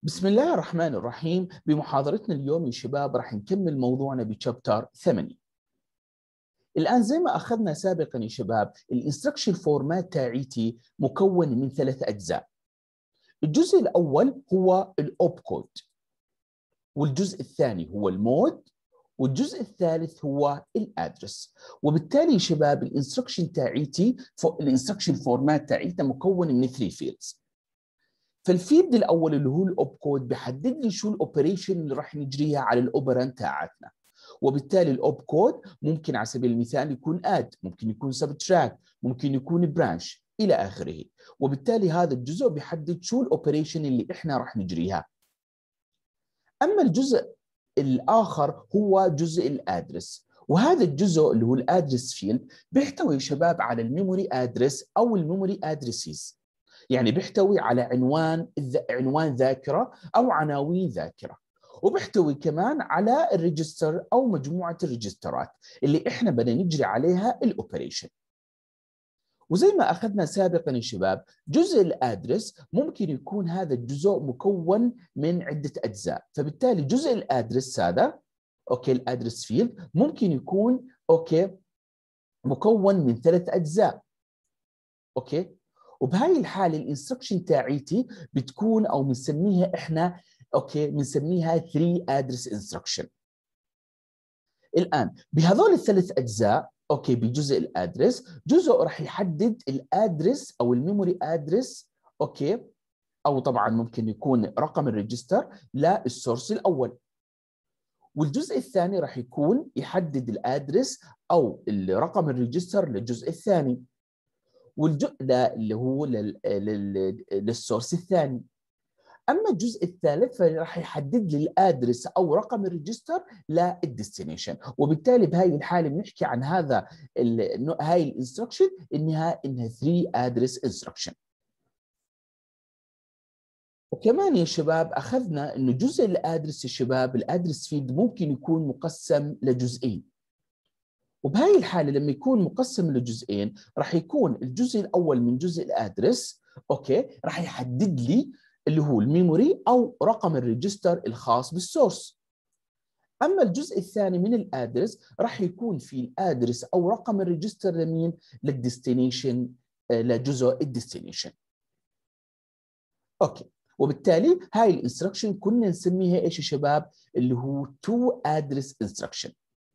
بسم الله الرحمن الرحيم. بمحاضرتنا اليوم يا شباب راح نكمل موضوعنا بشابتر 8. الآن زي ما أخذنا سابقا يا شباب، الانستركشن فورمات تاعيتي مكون من 3 أجزاء. الجزء الأول هو الأوب كود، والجزء الثاني هو المود، والجزء الثالث هو الادرس. وبالتالي يا شباب الانستركشن تاعيتي الانستركشن فورمات تاعيتنا مكون من 3 فيلدز. فالفيلد الاول اللي هو الاوب كود بيحدد لي شو الاوبريشن اللي راح نجريها على الاوبرنت تاعتنا. وبالتالي الاوب كود ممكن على سبيل المثال يكون اد، ممكن يكون سبتراكت، ممكن يكون برانش الى اخره. وبالتالي هذا الجزء بيحدد شو الاوبريشن اللي احنا راح نجريها. اما الجزء الاخر هو جزء الادرس، وهذا الجزء اللي هو الادرس فيلد بيحتوي يا شباب على الميموري ادرس او الميموري ادريسز. يعني بيحتوي على عنوان ذاكرة أو عناوين ذاكرة، وبيحتوي كمان على الريجستر أو مجموعة الريجسترات اللي إحنا بدنا نجري عليها الأوبريشن. وزي ما أخذنا سابقا يا شباب، جزء الأدرس ممكن يكون هذا الجزء مكون من عدة أجزاء. فبالتالي جزء الأدرس هذا الأدرس فيلد ممكن يكون مكون من 3 أجزاء. وبهاي الحالة الانستركشن تاعيتي بتكون او بنسميها احنا بنسميها 3 ادرس انستركشن. الان بهذول ال3 اجزاء بجزء الادرس، جزء راح يحدد الادرس او الميموري ادرس او طبعا ممكن يكون رقم الريجستر للسورس الاول، والجزء الثاني راح يكون يحدد الادرس او رقم الريجستر للجزء الثاني، والجزء ده اللي هو للسورس الثاني. اما الجزء الثالث فراح يحدد لي الادرس او رقم الريجستر للديستنيشن. وبالتالي بهاي الحاله بنحكي عن هاي الانستركشن انها 3 ادرس انستركشن. وكمان يا شباب اخذنا انه جزء الادرس يا شباب، الادرس فيلد ممكن يكون مقسم لجزئين. وبهاي الحالة لما يكون مقسم لجزئين راح يكون الجزء الأول من جزء الأدرس راح يحدد لي اللي هو الميموري أو رقم الريجستر الخاص بالسورس. أما الجزء الثاني من الأدرس راح يكون في الأدرس أو رقم الريجستر لمين؟ للديستنيشن، لجزء الديستنيشن. وبالتالي هاي الانستركشن كنا نسميها ايش يا شباب؟ اللي هو 2 address instruction.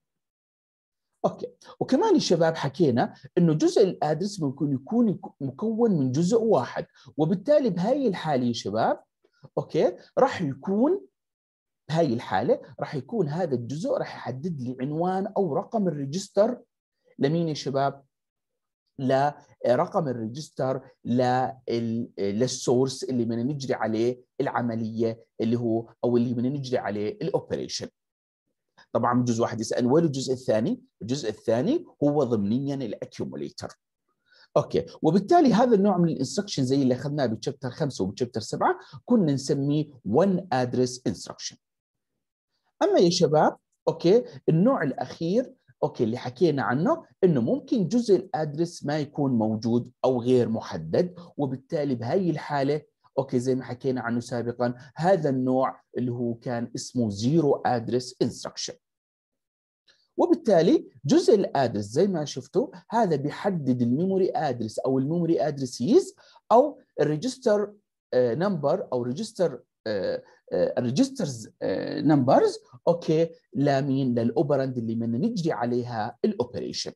وكمان الشباب حكينا انه جزء الادرس ممكن يكون مكون من جزء واحد، وبالتالي بهاي الحاله يا شباب راح يكون بهاي الحاله راح يكون هذا الجزء راح يحدد لي عنوان او رقم الريجستر لمين يا شباب؟ لرقم الريجستر للسورس اللي بدنا نجري عليه العمليه اللي هو او اللي بدنا نجري عليه الاوبريشن. طبعا جزء واحد يسأل وين الجزء الثاني؟ الجزء الثاني هو ضمنيا الاكيوموليتر. وبالتالي هذا النوع من الانستركشن زي اللي اخذناه بشابتر 5 وبشابتر 7 كنا نسميه 1 ادرس انستركشن. اما يا شباب النوع الاخير اللي حكينا عنه انه ممكن جزء الادرس ما يكون موجود او غير محدد، وبالتالي بهي الحاله زي ما حكينا عنه سابقا هذا النوع اللي هو كان اسمه زيرو ادرس انستركشن. وبالتالي جزء الادرس زي ما شفتوا هذا بيحدد الميموري ادرس او الميموري ادرسيز او الريجستر نمبر او ريجستر الريجسترز نمبرز لمين؟ للاوبرند اللي بدنا نجري عليها الاوبريشن.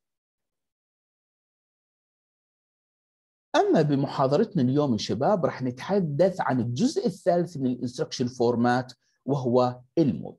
اما بمحاضرتنا اليوم يا شباب راح نتحدث عن الجزء الثالث من الانستركشن فورمات وهو المود.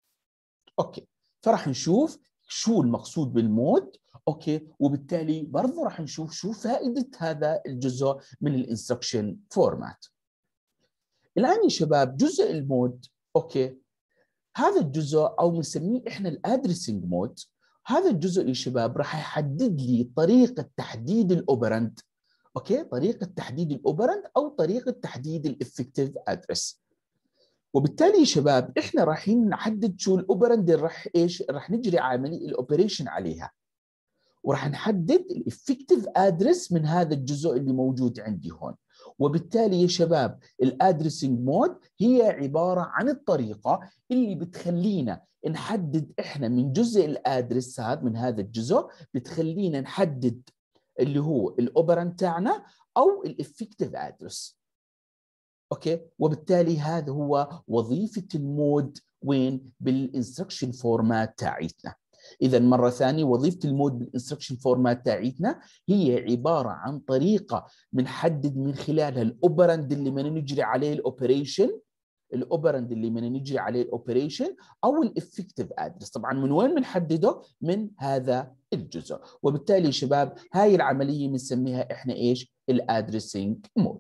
فراح نشوف شو المقصود بالمود وبالتالي برضه راح نشوف شو فائدة هذا الجزء من الانستركشن فورمات. الآن يا شباب جزء المود هذا الجزء او بنسميه احنا الادريسنج مود. هذا الجزء يا شباب راح يحدد لي طريقة تحديد الاوبرند طريقة تحديد الاوبرند او طريقة تحديد الافكتيف ادرس. وبالتالي يا شباب احنا رايحين نحدد شو الاوبرند راح نجري عمليه الاوبريشن عليها، وراح نحدد الافكتيف ادرس من هذا الجزء اللي موجود عندي هون. وبالتالي يا شباب الادرسنج مود هي عباره عن الطريقه اللي بتخلينا نحدد احنا من جزء الادرس هذا، من هذا الجزء بتخلينا نحدد اللي هو الاوبرنت تاعنا او الافكتيف ادرس. اوكي، وبالتالي هذا هو وظيفه المود وين؟ بالانستركشن فورمات تاعتنا. اذا مره ثانيه وظيفه المود بالانستركشن فورمات تاعتنا هي عباره عن طريقه بنحدد من خلالها الاوبرند اللي بدنا نجري عليه الاوبريشن، الاوبرند اللي بدنا نجري عليه الاوبريشن او الافكتيف ادرس. طبعا من وين بنحدده؟ من هذا الجزء. وبالتالي شباب هاي العمليه بنسميها احنا ايش؟ الادرسنج مود.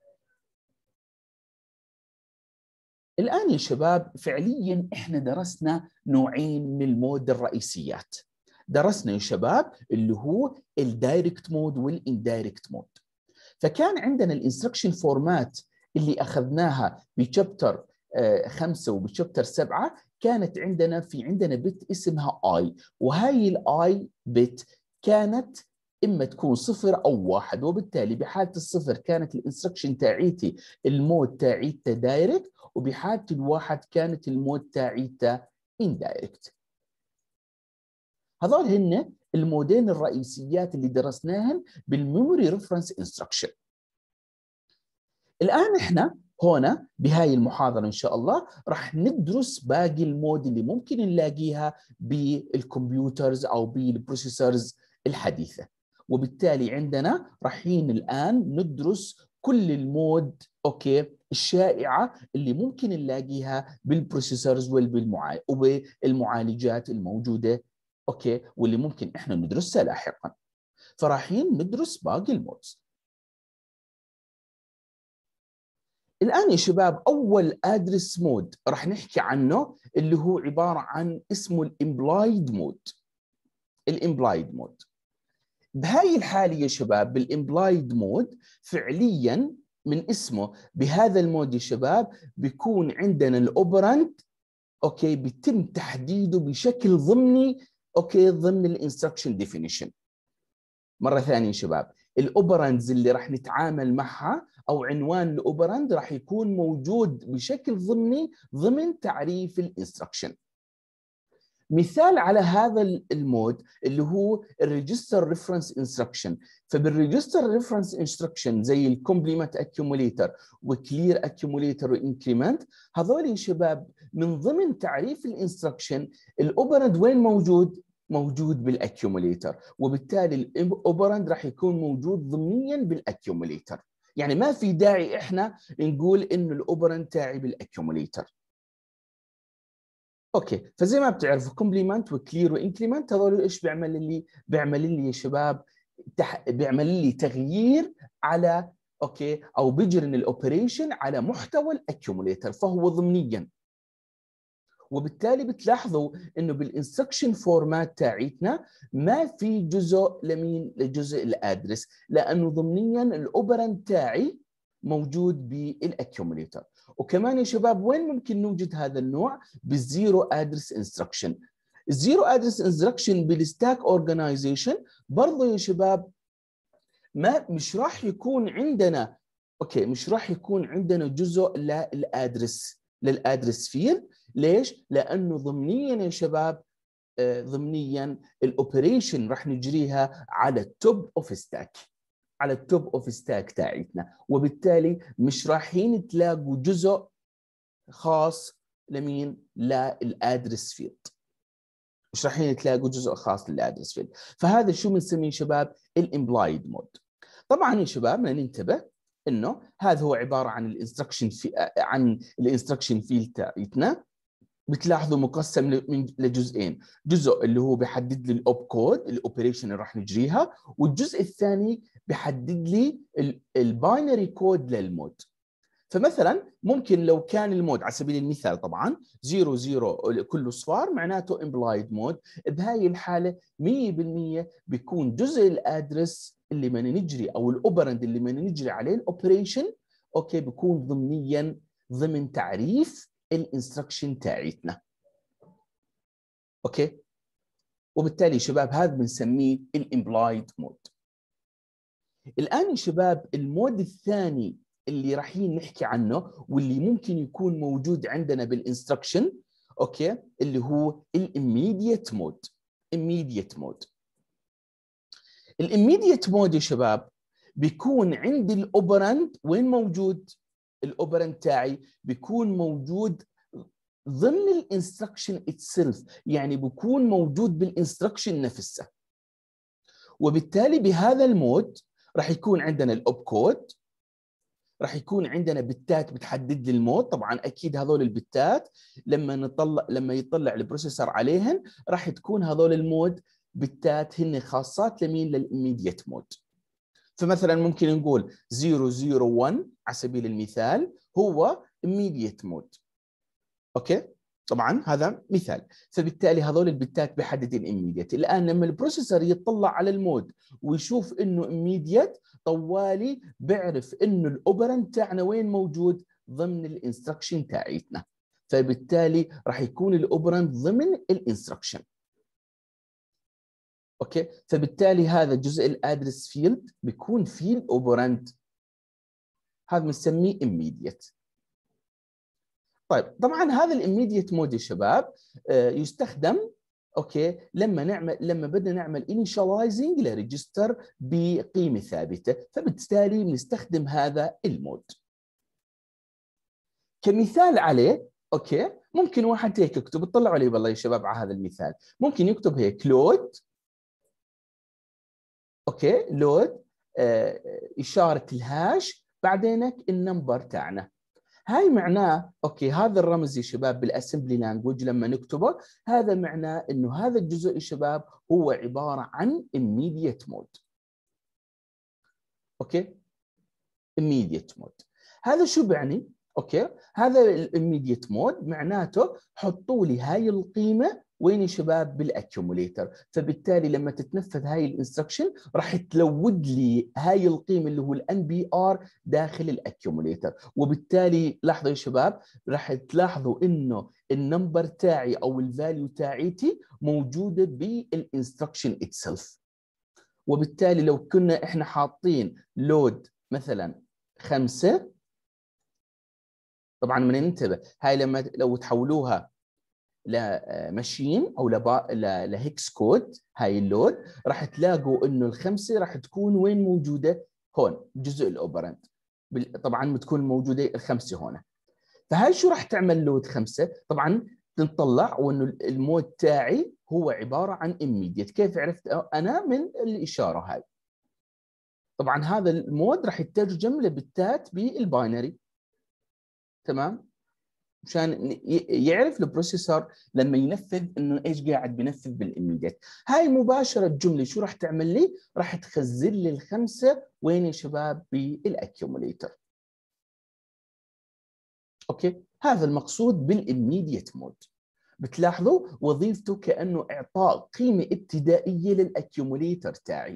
الآن يا شباب فعليا إحنا درسنا نوعين من المود الرئيسيات. درسنا يا شباب اللي هو الدايركت مود والاندايركت مود. فكان عندنا الانستركشن فورمات اللي أخذناها بشابتر 5 وبشابتر 7، كانت عندنا بت اسمها I، وهاي الآي بت كانت إما تكون 0 أو 1، وبالتالي بحالة الصفر كانت الانستركشن تاعيتي المود تاعيته دايركت، وبحالة الواحد كانت المود تاعيته اندايركت. هذول هن المودين الرئيسيات اللي درسناهم بالميموري ريفرنس انستركشن. الآن احنا هنا بهاي المحاضرة إن شاء الله راح ندرس باقي المود اللي ممكن نلاقيها بالكمبيوترز أو بالبروسيسورز الحديثة. وبالتالي عندنا رايحين الآن ندرس كل المود اوكي الشائعة اللي ممكن نلاقيها بالبروسيسورز وبالمعالجات الموجودة اوكي، واللي ممكن احنا ندرسها لاحقا. فرايحين ندرس باقي المودز. الآن يا شباب أول أدرس مود راح نحكي عنه اللي هو عبارة عن اسمه الإمبلايد مود. الإمبلايد مود بهاي الحالة يا شباب بالإمبلايد مود فعليا من اسمه بهذا المود يا شباب بيكون عندنا الأوبرند أوكي بيتم تحديده بشكل ضمني أوكي ضمن الانستركشن ديفينيشن. مرة ثانية يا شباب الأوبرندز اللي راح نتعامل معها أو عنوان الأوبرند راح يكون موجود بشكل ضمني ضمن تعريف الانستركشن. مثال على هذا المود اللي هو الريجستر ريفرنس انستركشن. فبالريجستر ريفرنس انستركشن زي الكومبليمنت اكيوموليتر وكلير اكيوموليتر وانكريمنت، هذول يا شباب من ضمن تعريف الانستركشن الاوبرند وين موجود؟ موجود بالاكيوموليتر، وبالتالي الاوبرند راح يكون موجود ضمنيا بالاكيوموليتر. يعني ما في داعي احنا نقول انه الاوبرند تاعي بالاكيوموليتر. اوكي، فزي ما بتعرفوا كومبليمنت وكلير وانكريمنت هذول ايش بيعمل لي يا شباب؟ بيعمل لي تغيير على اوكي او بيجرن الاوبريشن على محتوى الاكيوموليتر، فهو ضمنيا. وبالتالي بتلاحظوا انه بالانستركشن فورمات تاعتنا ما في جزء لجزء الادرس، لانه ضمنيا الاوبرند تاعي موجود بالاكيوموليتر. وكمان يا شباب وين ممكن نوجد هذا النوع؟ بالزيرو ادرس انستركشن. الزيرو ادرس انستركشن بالستاك اورجانيزيشن برضه يا شباب مش راح يكون عندنا اوكي مش راح يكون عندنا جزء للادرس فيلد. ليش؟ لانه ضمنيا يا شباب ضمنيا الاوبريشن راح نجريها على التوب اوف ستاك، على التوب اوف ستاك تاعتنا، وبالتالي مش رايحين تلاقوا جزء خاص لمين؟ للادرس فيلد. مش رايحين تلاقوا جزء خاص للادرس فيلد. فهذا شو بنسميه شباب؟ الامبلايد مود. طبعا يا شباب بدنا ننتبه انه هذا هو عباره عن الانستركشن فيلد تاعتنا. بتلاحظوا مقسم لجزئين، جزء اللي هو بيحدد لي الاوب كود الاوبريشن اللي راح نجريها، والجزء الثاني بيحدد لي الباينري كود للمود. فمثلا ممكن لو كان المود على سبيل المثال طبعا 00 كله صفار معناته امبلايد مود، بهاي الحاله 100% بيكون جزء الادرس اللي بدنا نجري او الاوبرند اللي بدنا نجري عليه الاوبريشن اوكي بيكون ضمنيا ضمن تعريف الانستركشن تاعتنا. اوكي، وبالتالي شباب هذا بنسميه الامبلايد مود. الان يا شباب المود الثاني اللي رايحين نحكي عنه واللي ممكن يكون موجود عندنا بالانستركشن، اوكي، اللي هو الاميديت مود. immediate مود. الاميديت مود يا شباب بيكون عندي الاوبرند وين موجود؟ الاوبرند تاعي بيكون موجود ضمن الانستركشن اتسلف، يعني بيكون موجود بالانستركشن نفسه. وبالتالي بهذا المود راح يكون عندنا الاوب كود، راح يكون عندنا بتات بتحدد لي المود. طبعا اكيد هذول البتات لما يطلع البروسيسور عليهن راح تكون هذول المود بتات هن خاصات لمين؟ للإميديت مود. فمثلا ممكن نقول 001 على سبيل المثال هو immediate مود. اوكي، طبعا هذا مثال. فبالتالي هذول البتات بيحدد الاميديت. الان لما البروسيسور يطلع على المود ويشوف انه اميديت، طوالي بيعرف انه الاوبرند تاعنا وين موجود؟ ضمن الانستركشن تاعتنا. فبالتالي راح يكون الاوبرند ضمن الانستركشن. اوكي، فبالتالي هذا جزء الادرس فيلد بيكون فيه الاوبرند، هذا بنسميه immediate. طيب طبعا هذا الاميديت مود يا شباب يستخدم اوكي لما بدنا نعمل انيشاليزنج لريجستر بقيمه ثابته، فبالتالي بنستخدم هذا المود. كمثال عليه اوكي ممكن واحد هيك يكتب، اطلعوا عليه والله يا شباب على هذا المثال، ممكن يكتب هيك لود، اوكي لود اشاره الهاش بعدينك النمبر تاعنا. هاي معناه اوكي هذا الرمز يا شباب بالاسمبلي لانجوج لما نكتبه هذا معناه انه هذا الجزء يا شباب هو عباره عن immediate mode. اوكي immediate mode هذا شو بيعني؟ اوكي هذا الimmediate mode معناته حطوا لي هاي القيمه وين يا شباب؟ بالاكيوموليتر. فبالتالي لما تتنفذ هاي الانستركشن راح تلود لي هاي القيمه اللي هو الان بي ار داخل الاكيوموليتر. وبالتالي لاحظوا يا شباب راح تلاحظوا انه النمبر تاعي او الفاليو تاعيتي موجوده بالانستركشن اتسلف. وبالتالي لو كنا احنا حاطين لود مثلا 5، طبعا من ننتبه هاي لما لو تحولوها لماشين او لهيكس كود هاي اللود راح تلاقوا انه الخمسه راح تكون وين موجوده؟ هون جزء الاوبرند. طبعا بتكون موجوده الخمسه هون. فهاي شو راح تعمل لود 5؟ طبعا تنطلع وانه المود تاعي هو عباره عن immediate. كيف عرفت انا؟ من الاشاره هاي. طبعا هذا المود راح يترجم لبتات بالباينري، تمام، مشان يعرف البروسيسور لما ينفذ انه ايش قاعد بينفذ بالاميديت. هاي مباشره الجمله شو راح تعمل لي؟ راح تخزن لي الخمسه وين يا شباب؟ بالاكيوموليتر. اوكي هذا المقصود بالاميديت مود. بتلاحظوا وظيفته كانه اعطاء قيمه ابتدائيه للاكيوموليتر تاعي.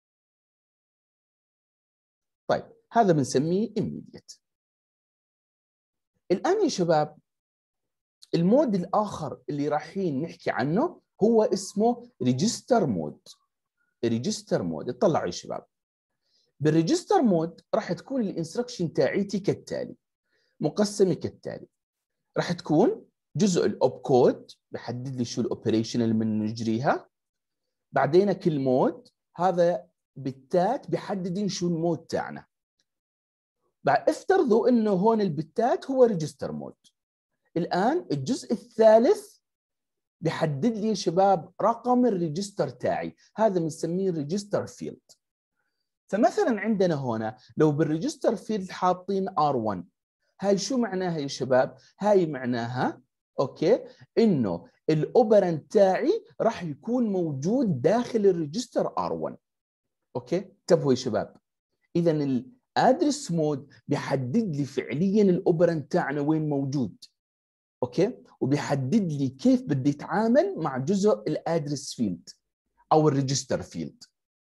طيب هذا بنسميه immediate. الان يا شباب المود الاخر اللي رايحين نحكي عنه هو اسمه ريجستر مود. ريجستر مود اطلعوا يا شباب. بالريجستر مود راح تكون الانستركشن تاعيتي كالتالي، مقسمه كالتالي. راح تكون جزء الاوب كود بحدد لي شو الاوبريشن اللي بنجريها، بعدين كل مود هذا بتات بحدد لي شو المود تاعنا. بعد افترضوا انه هون البتات هو ريجستر مود. الان الجزء الثالث بحدد لي يا شباب رقم الريجستر تاعي، هذا بنسميه الريجستر فيلد. فمثلا عندنا هنا لو بالريجستر فيلد حاطين R1، هاي شو معناها يا شباب؟ هاي معناها اوكي انه الاوبرند تاعي راح يكون موجود داخل الريجستر R1. اوكي انتبهوا يا شباب، اذا الادرس مود بيحدد لي فعليا الاوبرند تاعنا وين موجود. اوكي وبيحدد لي كيف بدي اتعامل مع جزء الادرس فيلد او الريجستر فيلد.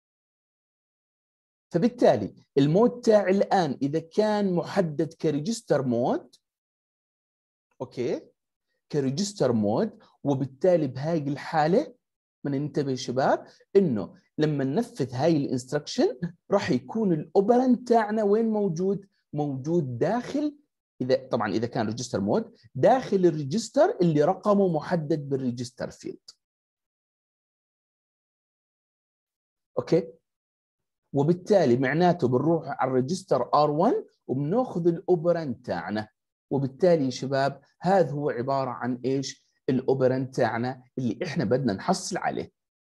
فبالتالي المود تاعي الان اذا كان محدد كريجستر مود، اوكي كريجستر مود، وبالتالي بهاي الحاله بدنا ننتبه يا شباب انه لما ننفذ هاي الانستركشن راح يكون الاوبرند تاعنا وين موجود؟ موجود داخل، اذا كان ريجستر مود داخل الريجستر اللي رقمه محدد بالريجستر فيلد. اوكي، وبالتالي معناته بنروح على الريجستر R1 وبناخذ الاوبرنت تاعنا، وبالتالي يا شباب هذا هو عباره عن ايش؟ الاوبرنت تاعنا اللي احنا بدنا نحصل عليه.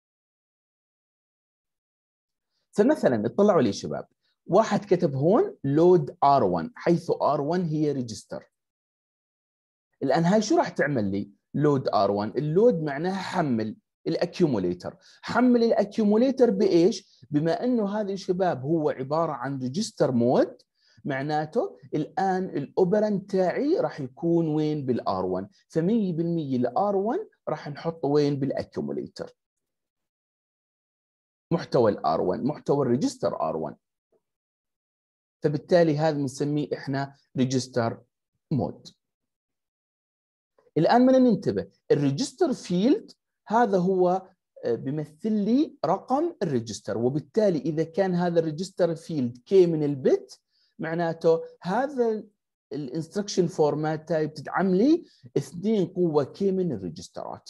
فمثلا اطلعوا لي شباب، واحد كتب هون لود R1 حيث R1 هي ريجستر. الان هاي شو راح تعمل لي؟ لود R1، اللود معناها حمل الاكيوموليتر. حمل الاكيوموليتر بايش؟ بما انه هذا يا شباب هو عباره عن ريجستر مود، معناته الان الاوبرنت تاعي راح يكون وين؟ بالR1، ف100% الR1 راح نحطه وين؟ بالاكيوموليتر، محتوى الR1، محتوى الريجستر R1. فبالتالي هذا بنسميه احنا ريجستر مود. الان بدنا ننتبه، الريجستر فيلد هذا هو بيمثل لي رقم الريجستر، وبالتالي اذا كان هذا الريجستر فيلد كي من البت، معناته هذا الانستركشن فورمات تاعي بتدعم لي 2 قوه كي من الريجسترات،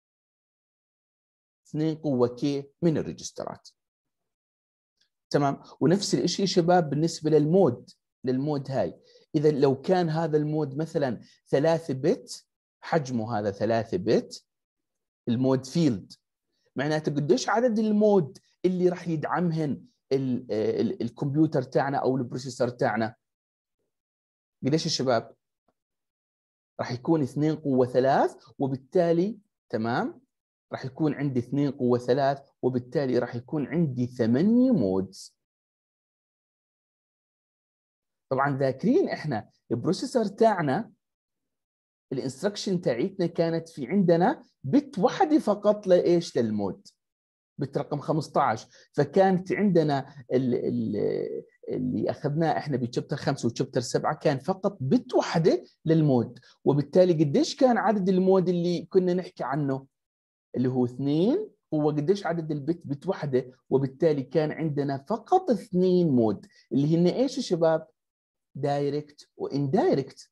2 قوه كي من الريجسترات. تمام. ونفس الشيء شباب بالنسبه للمود هاي، اذا لو كان هذا المود مثلا 3 بت، حجمه هذا 3 بت المود فيلد، معناته قديش عدد المود اللي راح يدعمهن الكمبيوتر تاعنا او البروسيسور تاعنا؟ قديش يا شباب؟ راح يكون 2 قوة 3، وبالتالي تمام راح يكون عندي 2 قوة 3، وبالتالي راح يكون عندي 8 مودز. طبعا ذاكرين احنا البروسيسور تاعنا الانستركشن تاعتنا كانت في عندنا بت واحده فقط لايش؟ للمود، بت رقم 15. فكانت عندنا اللي اخذناه احنا بشابتر 5 وشابتر 7 كان فقط بت واحده للمود، وبالتالي قديش كان عدد المود اللي كنا نحكي عنه؟ اللي هو 2. هو قديش عدد البت؟ بت واحده، وبالتالي كان عندنا فقط 2 مود اللي هن ايش يا شباب؟ دايركت واندايركت.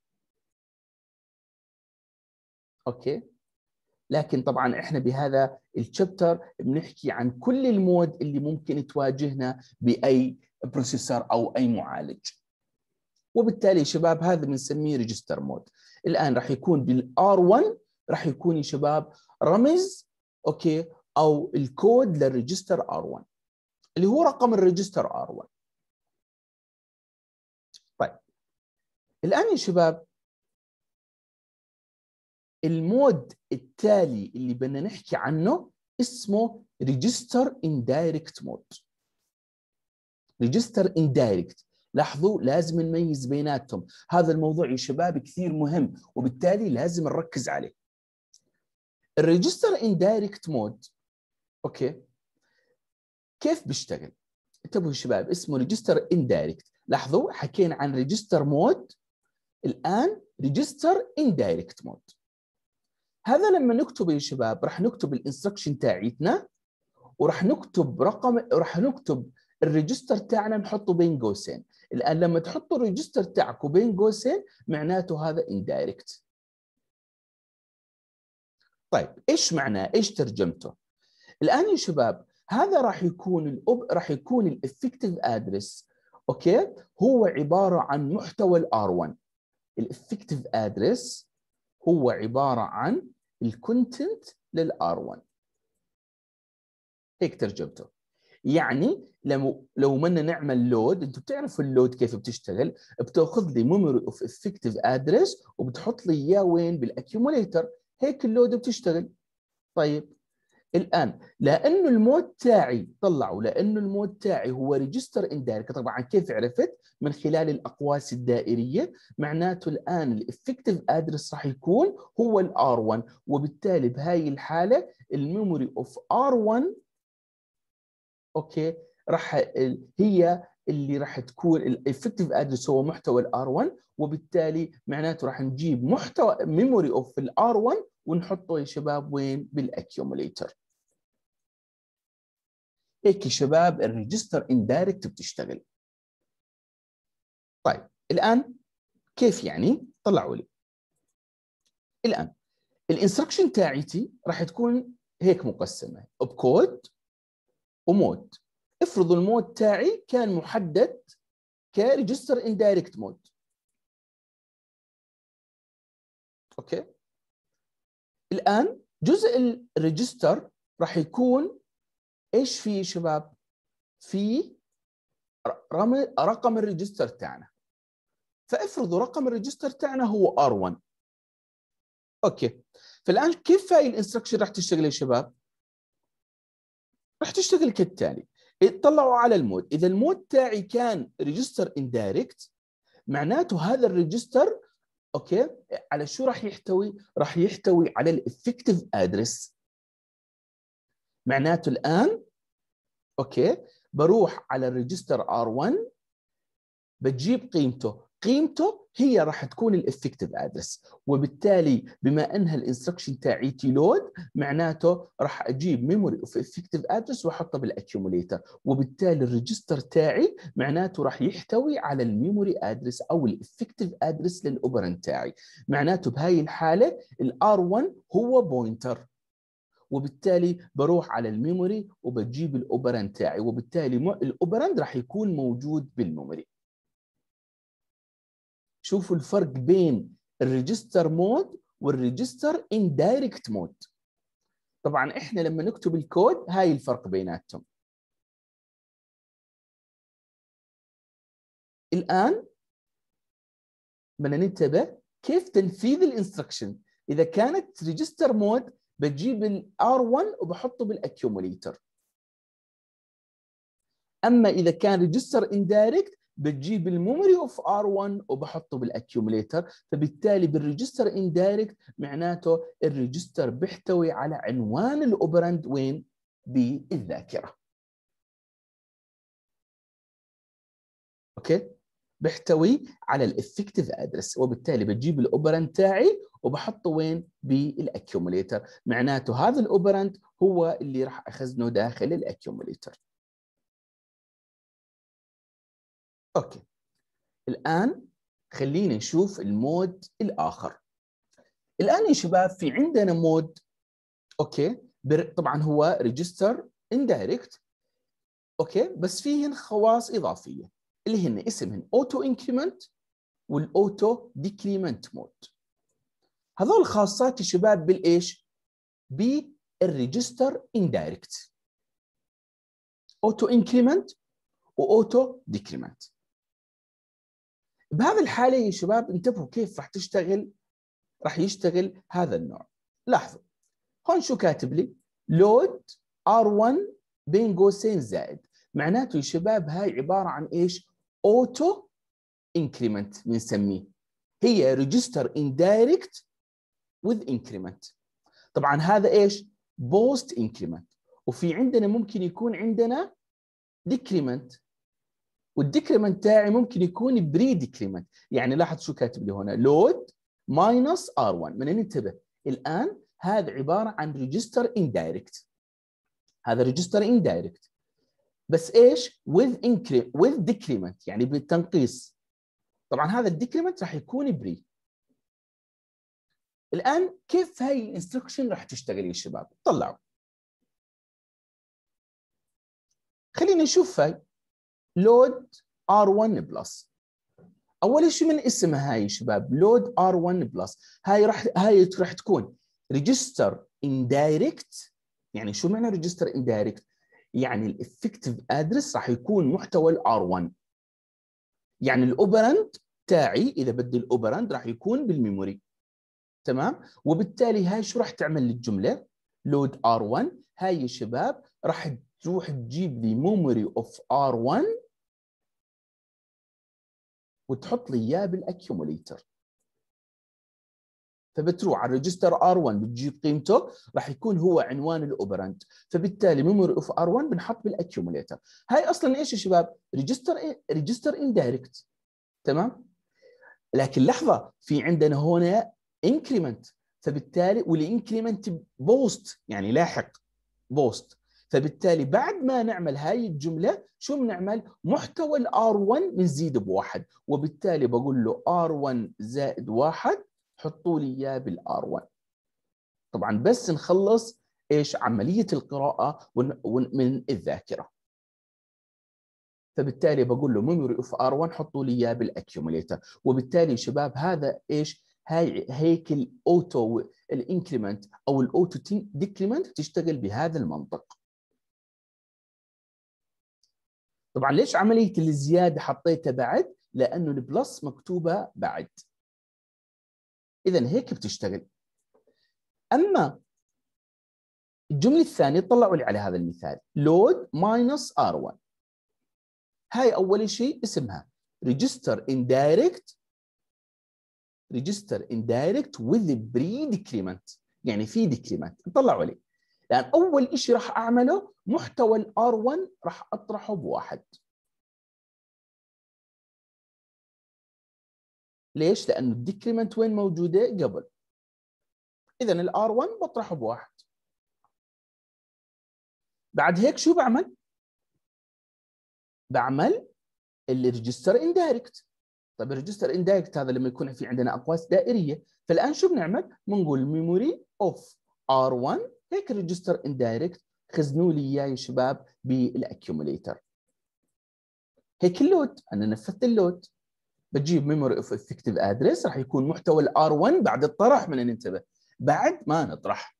اوكي، لكن طبعا احنا بهذا الشابتر بنحكي عن كل المود اللي ممكن تواجهنا باي بروسيسور او اي معالج. وبالتالي شباب هذا بنسميه ريجستر مود. الان راح يكون بالR1 راح يكون يا شباب رمز اوكي او الكود للريجستر R1 اللي هو رقم الريجستر R1. طيب الان يا شباب المود التالي اللي بدنا نحكي عنه اسمه ريجستر اندايركت مود. ريجستر اندايركت، لاحظوا لازم نميز بيناتهم، هذا الموضوع يا شباب كثير مهم وبالتالي لازم نركز عليه. الريجستر اندايركت مود اوكي كيف بيشتغل؟ انتبهوا يا شباب، اسمه ريجستر اندايركت. لاحظوا حكينا عن ريجستر مود، الان ريجستر اندايركت مود. هذا لما نكتبه يا شباب راح نكتب الانستركشن تاعتنا، وراح نكتب الريجستر تاعنا نحطه بين قوسين. الان لما تحطوا الريجستر تاعكم بين قوسين معناته هذا اندايركت. طيب ايش معناه؟ ايش ترجمته؟ الان يا شباب هذا راح يكون الافكتيف ادرس اوكي هو عباره عن محتوى الR1. الافكتيف ادرس هو عباره عن الكونتنت للR1، هيك ترجمته. يعني لو بدنا نعمل لود، انتم بتعرفوا اللود كيف بتشتغل، بتاخذ لي ميموري اوف افكتيف ادرس وبتحط لي اياه وين؟ بالاكيوموليتر. هيك اللود بتشتغل. طيب الان لانه المود تاعي لانه المود تاعي هو ريجستر اندايركت، طبعا كيف عرفت؟ من خلال الاقواس الدائريه، معناته الان الافكتيف ادرس راح يكون هو الR1، وبالتالي بهاي الحاله الميموري اوف R1 اوكي هي اللي راح تكون الافكتيف ادرس هو محتوى الR1، وبالتالي معناته راح نجيب محتوى ميموري اوف الR1 ونحطه يا شباب وين؟ بالاكيوموليتر. هيك يا شباب الريجستر اندايركت بتشتغل. طيب الان كيف يعني؟ طلعوا لي الان الانستركشن تاعتي راح تكون هيك مقسمه بكود ومود. افرضوا المود تاعي كان محدد كريجستر اندايركت مود. اوكي، الان جزء الريجستر راح يكون ايش فيه يا شباب؟ في رقم الريجستر تاعنا. فافرضوا رقم الريجستر تاعنا هو R1. اوكي، فالان كيف هاي الانستركشن راح تشتغل يا شباب؟ راح تشتغل كالتالي. اطلعوا على المود. اذا المود تاعي كان ريجستر اندايركت معناته هذا الريجستر اوكي على شو راح يحتوي؟ راح يحتوي على الافكتيف ادرس. معناته الان اوكي بروح على الريجستر R1 بتجيب قيمته هي راح تكون الافكتيف ادرس، وبالتالي بما انها الانستركشن تاعيتي لود معناته راح اجيب ميموري اوف افكتيف ادرس واحطه بالاكيوميليتر، وبالتالي الريجستر تاعي معناته راح يحتوي على الميموري ادرس او الافكتيف ادرس للاوبرنت تاعي. معناته بهاي الحاله الR1 هو بوينتر، وبالتالي بروح على الميموري وبجيب الاوبرنت تاعي، وبالتالي الاوبرنت راح يكون موجود بالميموري. شوفوا الفرق بين الريجستر مود والريجستر اندايركت مود. طبعا احنا لما نكتب الكود هاي الفرق بيناتهم. الان بدنا ننتبه كيف تنفيذ الانستركشن. اذا كانت ريجستر مود بتجيب الR1 وبحطه بالاكيوميليتر. اما اذا كان ريجستر اندايركت بتجيب الميموري اوف R1 وبحطه بالاكيوميليتر. فبالتالي بالريجستر اندايركت معناته الريجستر بيحتوي على عنوان الاوبرند وين؟ بالذاكره. اوكي، بيحتوي على الافكتيف ادرس، وبالتالي بتجيب الاوبرند تاعي وبحطه وين؟ بالاكيوميليتر. معناته هذا الاوبرند هو اللي راح اخزنه داخل الاكيوميليتر. اوكي، الآن خلينا نشوف المود الآخر. الآن يا شباب في عندنا مود أوكي طبعا هو ريجستر اندايركت أوكي، بس فيهن خواص إضافية اللي هن اسمهن أوتو إنكريمنت والأوتو ديكريمنت مود. هذول خاصات يا شباب بالإيش؟ بالريجستر اندايركت. أوتو إنكريمنت وأوتو ديكريمنت. بهذه الحالة يا شباب انتبهوا كيف راح تشتغل. راح يشتغل هذا النوع. لاحظوا هون شو كاتب لي؟ لود R1 بين قوسين زائد. معناته يا شباب هاي عبارة عن ايش؟ اوتو انكريمنت بنسميه. هي ريجستر اندايركت وذ انكريمنت. طبعا هذا ايش؟ بوست انكريمنت. وفي عندنا ممكن يكون عندنا ديكريمنت، والديكريمنت تاعي ممكن يكون بري ديكريمنت. يعني لاحظ شو كاتب لي هنا؟ لود ماينس R1. من ننتبه الآن هذا عبارة عن ريجستر اندايركت. هذا ريجستر اندايركت بس ايش؟ with decrement يعني بالتنقيص. طبعا هذا الديكريمنت راح يكون بري. الآن كيف هاي الانستركشن راح تشتغل يا شباب؟ طلعوا. خلينا نشوف هاي لود R1 بلس. اول شيء من اسمها هاي يا شباب لود R1 بلس. هاي راح تكون ريجستر اندايركت. يعني شو معنى ريجستر اندايركت؟ يعني الافكتيف ادرس راح يكون محتوى الR1. يعني الاوبرند تاعي اذا بدي الاوبرند راح يكون بالميموري. تمام؟ وبالتالي هاي شو راح تعمل للجمله؟ لود R1 هاي يا شباب راح تروح تجيب لي ميموري اوف R1 وتحط لي اياه بالاكيوميليتر. فبتروح على الريجستر R1 بتجيب قيمته راح يكون هو عنوان الاوبرند. فبالتالي ميموري اوف R1 بنحط بالاكيوميليتر. هاي اصلا ايش يا شباب؟ ريجستر اندايركت. تمام؟ لكن لحظه في عندنا هنا انكريمنت. فبالتالي والانكريمنت بوست يعني لاحق بوست. فبالتالي بعد ما نعمل هاي الجمله شو بنعمل؟ محتوى الار 1 بنزيد بواحد، وبالتالي بقول له R1 زائد 1 حطوا لي اياه بالار 1. طبعا بس نخلص ايش؟ عمليه القراءه من الذاكره. فبالتالي بقول له ميموري اوف R1 حطوا لي اياه بالاكيوميليتر. وبالتالي شباب هذا ايش؟ هاي هيك الاوتو الانكريمنت او الاوتو ديكريمنت تشتغل بهذا المنطق. طبعا ليش عمليه الزياده حطيتها بعد؟ لانه البلس مكتوبه بعد. اذا هيك بتشتغل. اما الجمله الثانيه طلعوا لي على هذا المثال لود ماينس R1. هاي اول شيء اسمها ريجستر اندايركت with بري ديكريمنت، يعني في ديكريمنت طلعوا لي. لان اول شيء راح اعمله محتوى الار 1 راح اطرحه بواحد. ليش؟ لانه الديكريمنت وين موجوده؟ قبل. اذا الار 1 بطرحه بواحد. بعد هيك شو بعمل؟ بعمل الريجستر اندايركت. طيب الريجستر اندايركت هذا لما يكون في عندنا اقواس دائريه، فالان شو بنعمل؟ بنقول ميموري اوف R1 هيك الريجستر اندايركت خزنوا لي اياه يا شباب بالاكيوميليتر. هيك اللود انا نفذت اللود. بجيب ميموري اوف افكتيف ادرس راح يكون محتوى الار 1 بعد الطرح. من ننتبه بعد ما نطرح.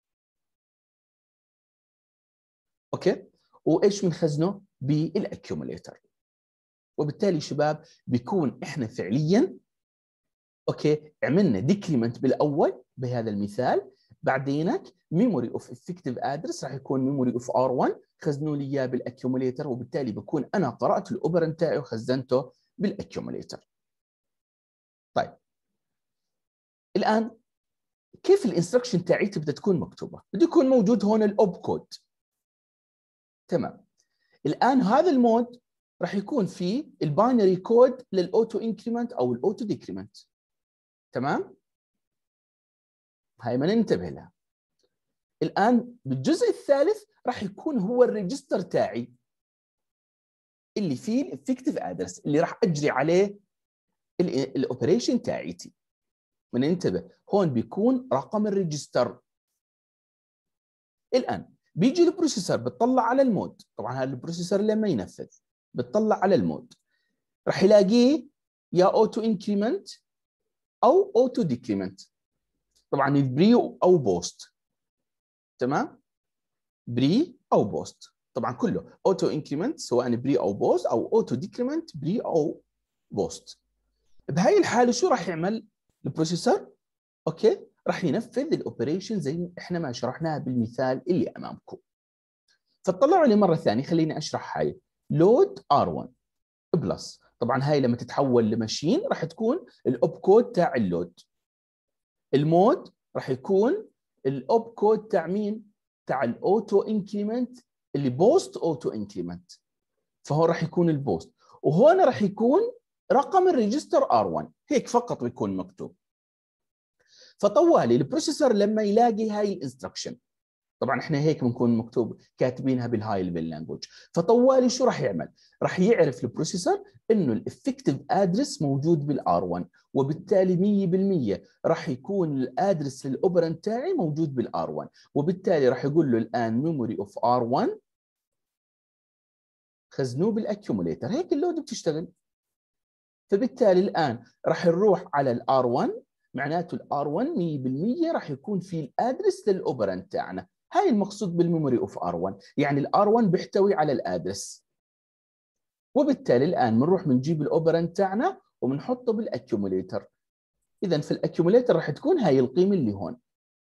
اوكي. وايش بنخزنه؟ بالاكيوميليتر. وبالتالي شباب بيكون احنا فعليا اوكي عملنا ديكريمنت بالاول بهذا المثال. بعدينك ميموري اوف افكتيف ادرس راح يكون ميموري اوف R1 خزنوا لي اياه بالاكيوميليتر. وبالتالي بكون انا قرات الاوبرنت تاعي وخزنته بالاكيوميليتر. طيب الان كيف الانستركشن تاعيتي بدها تكون مكتوبه؟ بده يكون موجود هون الاوب كود. تمام. الان هذا المود راح يكون فيه الباينري كود للاوتو انكريمنت او الاوتو ديكريمنت. تمام. هاي ما ننتبه لها. الان بالجزء الثالث راح يكون هو الريجستر تاعي اللي فيه الافكتيف ادرس اللي راح اجري عليه الاوبريشن تاعيتي. من انتبه هون بيكون رقم الريجستر. الان بيجي البروسيسور بتطلع على المود. طبعا هذا البروسيسور لما ينفذ بتطلع على المود راح يلاقيه يا اوتو انكريمنت او اوتو ديكريمنت. طبعا بري او بوست. تمام. بري او بوست طبعا كله اوتو انكريمنت سواء بري او بوست او اوتو ديكريمنت بري او بوست. بهاي الحاله شو راح يعمل البروسيسور؟ اوكي راح ينفذ الاوبريشن زي احنا ما شرحناها بالمثال اللي امامكم. فطلعوا لي مره ثانيه خليني اشرح هاي لود R1 بلس. طبعا هاي لما تتحول لماشين راح تكون الاوب كود تاع اللود. المود راح يكون الاوب كود تاع مين؟ تاع الاوتو انكريمنت اللي بوست اوتو انكريمنت. فهون راح يكون البوست. وهون راح يكون رقم الريجستر R1 هيك فقط بيكون مكتوب. فطوالي البروسيسور لما يلاقي هاي الانستركشن. طبعا احنا هيك بنكون مكتوب كاتبينها بالهاي ليفل لانجوج. فطوالي شو راح يعمل؟ راح يعرف البروسيسور انه الافكتيف ادرس موجود بالار 1 وبالتالي 100% راح يكون الادرس للاوبرنت تاعي موجود بالار 1 وبالتالي راح يقول له الان ميموري اوف ار 1 خزنوه بالاكيوميليتر. هيك اللود بتشتغل. فبالتالي الان راح نروح على الار 1 معناته الار 1 100% راح يكون في الادرس للاوبرنت تاعنا. هاي المقصود بالميموري اوف R1 يعني الار 1 بيحتوي على الادرس. وبالتالي الان بنروح بنجيب الاوبرنت تاعنا وبنحطه بالاكيوميليتر. اذا في الاكيوميليتر راح تكون هاي القيمه اللي هون.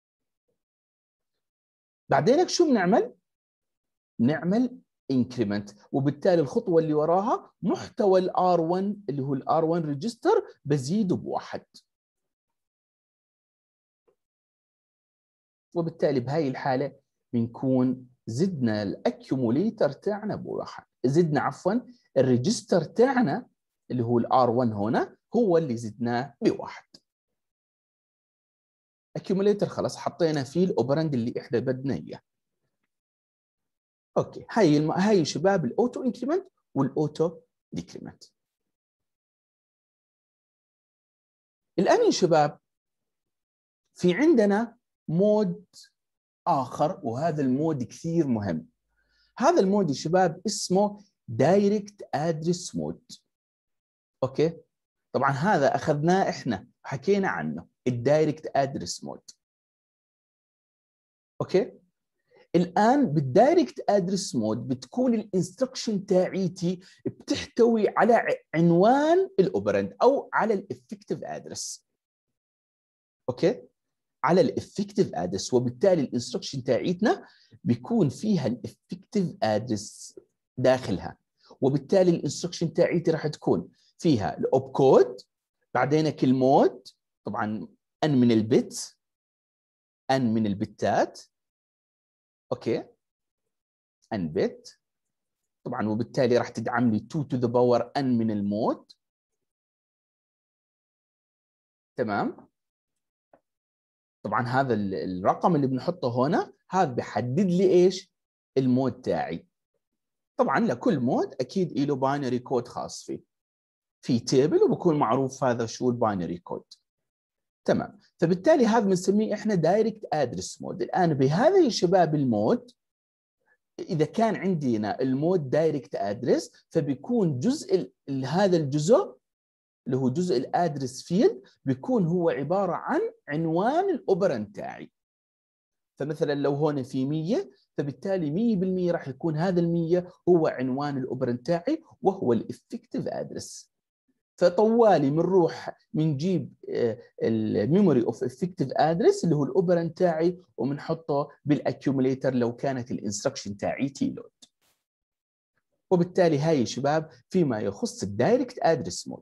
بعدين شو بنعمل؟ بنعمل انكريمنت وبالتالي الخطوه اللي وراها محتوى الار 1 اللي هو الار 1 ريجستر بزيده بواحد. وبالتالي بهاي الحاله بنكون زدنا الاكيوميليتر تاعنا بواحد. زدنا عفوا الريجستر تاعنا اللي هو الار 1 هنا هو اللي زدناه بواحد. اكيوميليتر خلاص حطينا فيه الاوبرند اللي احنا بدنا اياه. اوكي، هاي شباب الاوتو انكريمنت والاوتو ديكريمنت. الان يا شباب في عندنا مود اخر، وهذا المود كثير مهم. هذا المود يا شباب اسمه دايركت ادرس مود. اوكي، طبعا هذا اخذناه احنا حكينا عنه، الدايركت ادرس مود. اوكي، الان بالدايركت ادرس مود بتكون الانستركشن تاعيتي بتحتوي على عنوان الاوبرند او على الافكتيف ادرس. اوكي، على الافكتيف ادرس، وبالتالي الانستركشن تاعيتنا بيكون فيها الافكتيف ادرس داخلها، وبالتالي الانستركشن تاعيتي راح تكون فيها الاوب كود، بعدين المود، طبعا ان من البت، ان من البتات. اوكي، ان بت طبعا، وبالتالي راح تدعم لي 2 to the power n من المود. تمام، طبعا هذا الرقم اللي بنحطه هنا هذا بيحدد لي ايش المود تاعي. طبعا لكل مود اكيد له باينري كود خاص فيه، في تيبل وبكون معروف هذا شو الباينري كود. تمام، فبالتالي هذا بنسميه احنا دايركت ادرس مود. الان بهذا يا شباب المود، اذا كان عندنا المود دايركت ادرس فبيكون جزء هذا الجزء اللي هو جزء الادرس فيلد بيكون هو عباره عن عنوان الاوبرنت تاعي. فمثلا لو هون في 100 فبالتالي 100% راح يكون هذا ال100 هو عنوان الاوبرنت تاعي وهو الافكتيف ادرس. فطوالي بنروح بنجيب الميموري اوف افكتيف ادرس اللي هو الاوبرنت تاعي وبنحطه بالاكيوميليتر لو كانت الانستركشن تاعيتي لود. وبالتالي هاي شباب فيما يخص الدايركت ادرس مود.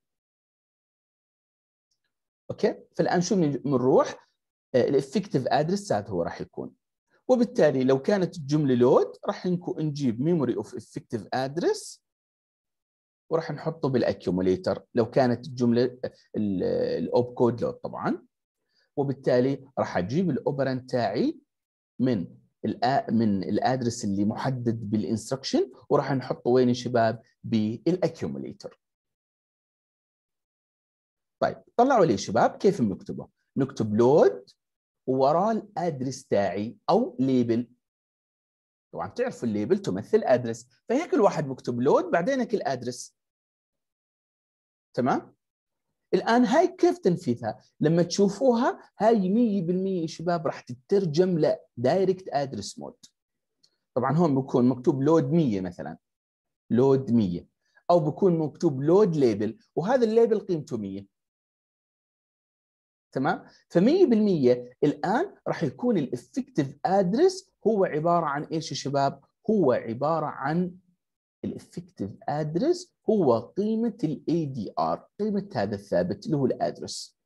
اوكي، فالان شو بنروح الافكتيف ادرس هذا هو راح يكون، وبالتالي لو كانت الجمله لود راح نجيب ميموري اوف افكتيف ادرس وراح نحطه بالاكيوميليتر لو كانت الجمله الاوب كود لود طبعا. وبالتالي راح اجيب الاوبرنت تاعي من الادرس اللي محدد بالانستركشن وراح نحطه وين يا شباب؟ بالاكيوميليتر. طيب طلعوا لي شباب كيف بنكتبه؟ نكتب لود ووراه الادرس تاعي او ليبل. طبعا بتعرفوا الليبل تمثل ادرس، فهيك الواحد بكتب لود بعدينك الادرس. تمام، الان هاي كيف تنفيذها؟ لما تشوفوها هاي 100% يا شباب راح تترجم لدايركت ادرس مود. طبعا هون بكون مكتوب لود 100 مثلا، لود 100، او بكون مكتوب لود ليبل وهذا الليبل قيمته 100. تمام، ف100% الان راح يكون الافكتيف ادرس هو عباره عن ايش يا شباب؟ هو عباره عن الافكتيف ادرس هو قيمه الاي دي ار، قيمه هذا الثابت اللي هو الادرس.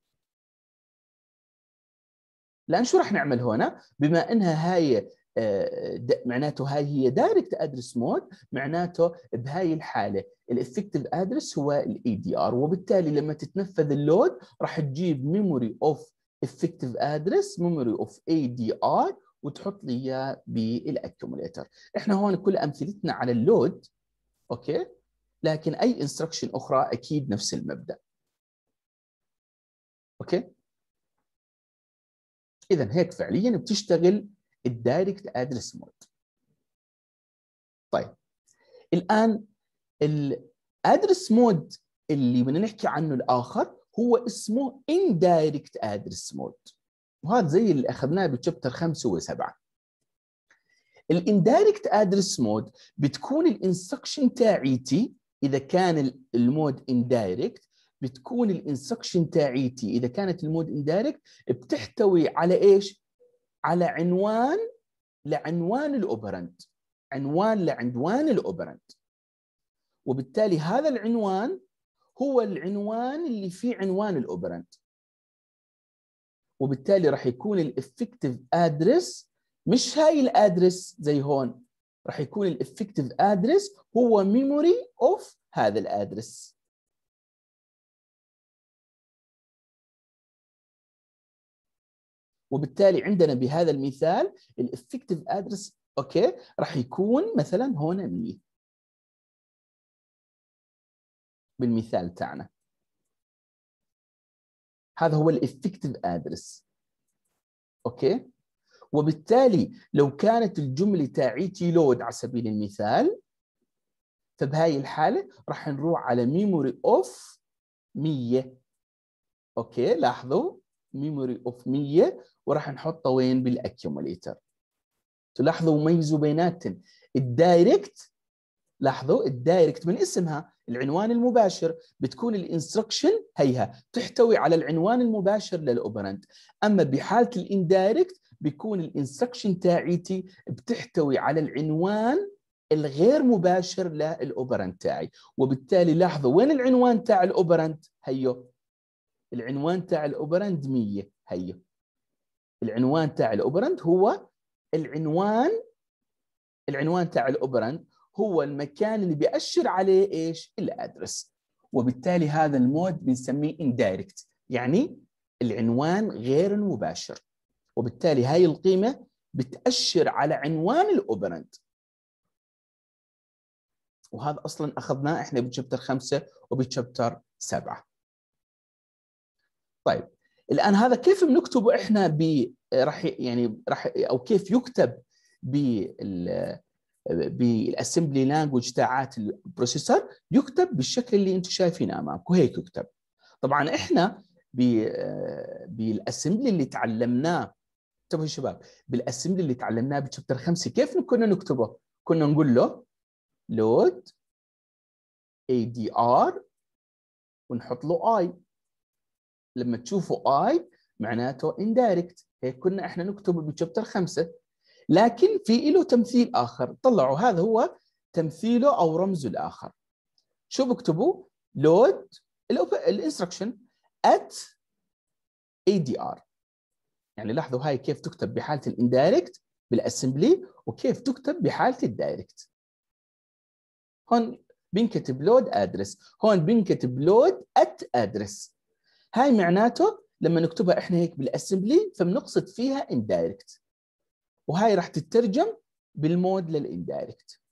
الان شو راح نعمل هنا؟ بما انها هاي معناته هاي هي دايركت ادرس مود، معناته بهاي الحاله الافكتيف ادرس هو الاي دي ار، وبالتالي لما تتنفذ اللود راح تجيب ميموري اوف افكتيف ادرس ميموري اوف اي دي ار وتحط لي اياه بالاكيوميليتر. احنا هون كل امثلتنا على اللود. اوكي، لكن اي انستركشن اخرى اكيد نفس المبدا. اوكي، اذا هيك فعليا بتشتغل الدايركت ادرس مود. طيب الان الادرس مود اللي بدنا نحكي عنه الاخر هو اسمه indirect address mode، وهذا زي اللي اخذناه بشابتر 5 و7. الاندايركت ادرس مود بتكون الانستركشن تاعيتي اذا كان المود اندايركت، بتكون الانستركشن تاعيتي اذا كانت المود اندايركت بتحتوي على ايش؟ على لعنوان الاوبرنت، لعنوان الاوبرنت. وبالتالي هذا العنوان هو العنوان اللي فيه عنوان الاوبرنت، وبالتالي راح يكون الافكتيف ادرس مش هاي الادرس زي هون، راح يكون الافكتيف ادرس هو ميموري اوف هذا الادرس. وبالتالي عندنا بهذا المثال الافكتيف ادرس اوكي راح يكون مثلا هون 100 بالمثال تاعنا. هذا هو الافكتيف ادرس. اوكي وبالتالي لو كانت الجمله تاعيتي لود على سبيل المثال، فبهاي الحاله راح نروح على ميموري اوف 100. اوكي لاحظوا ميموري اوف 100 وراح نحطه وين؟ بالاكيوميليتر. تلاحظوا ميزوا بيناتهم. الدايركت، لاحظوا الدايركت من اسمها العنوان المباشر بتكون الانستركشن هيها تحتوي على العنوان المباشر للاوبرند. اما بحاله الاندايركت بيكون الانستركشن تاعيتي بتحتوي على العنوان الغير مباشر للاوبرند تاعي. وبالتالي لاحظوا وين العنوان تاع الاوبرند؟ هيو العنوان تاع الاوبرند 100. هيو العنوان تاع الاوبرند هو العنوان تاع الاوبرند هو المكان اللي بيأشر عليه ايش؟ الادرس. وبالتالي هذا المود بنسميه indirect، يعني العنوان غير المباشر. وبالتالي هاي القيمة بتأشر على عنوان الاوبرند. وهذا اصلا اخذناه احنا بشابتر 5 وبشابتر 7. طيب الان هذا كيف بنكتبه احنا راح او كيف يكتب بالاسمبلي لانجوج تاعات البروسيسور؟ يكتب بالشكل اللي انتم شايفينه امامكم، هيك يكتب. طبعا احنا بالاسمبلي اللي تعلمناه، انتبهوا يا شباب، بالاسمبلي اللي تعلمناه بشابتر 5 كيف كنا نكتبه؟ كنا نقول له لود ADR ونحط له اي. لما تشوفوا اي معناته اندايركت، هيك كنا احنا نكتبه بشابتر 5. لكن في له تمثيل اخر، طلعوا هذا هو تمثيله او رمزه الاخر. شو بكتبوا؟ لود الانستركشن at ADR. يعني لاحظوا هاي كيف تكتب بحاله الاندايركت بالاسمبلي وكيف تكتب بحاله الدايركت. هون بنكتب لود ادرس، هون بنكتب لود at ادرس. هاي معناته لما نكتبها احنا هيك بالاسمبلي فبنقصد فيها اندايركت، وهاي راح تترجم بالمود للاندايركت.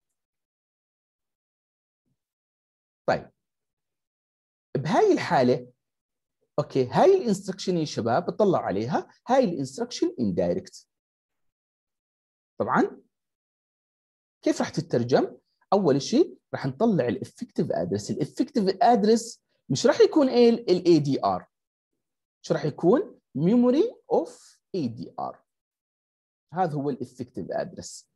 طيب بهاي الحاله اوكي هاي الانستركشن يا شباب بطلع عليها، هاي الانستركشن اندايركت. طبعا كيف راح تترجم؟ اول شيء راح نطلع الافكتيف ادرس. الافكتيف ادرس مش راح يكون الاي دي ار، شو راح يكون؟ ميموري اوف اي دي ار. هذا هو الافكتيف ادرس،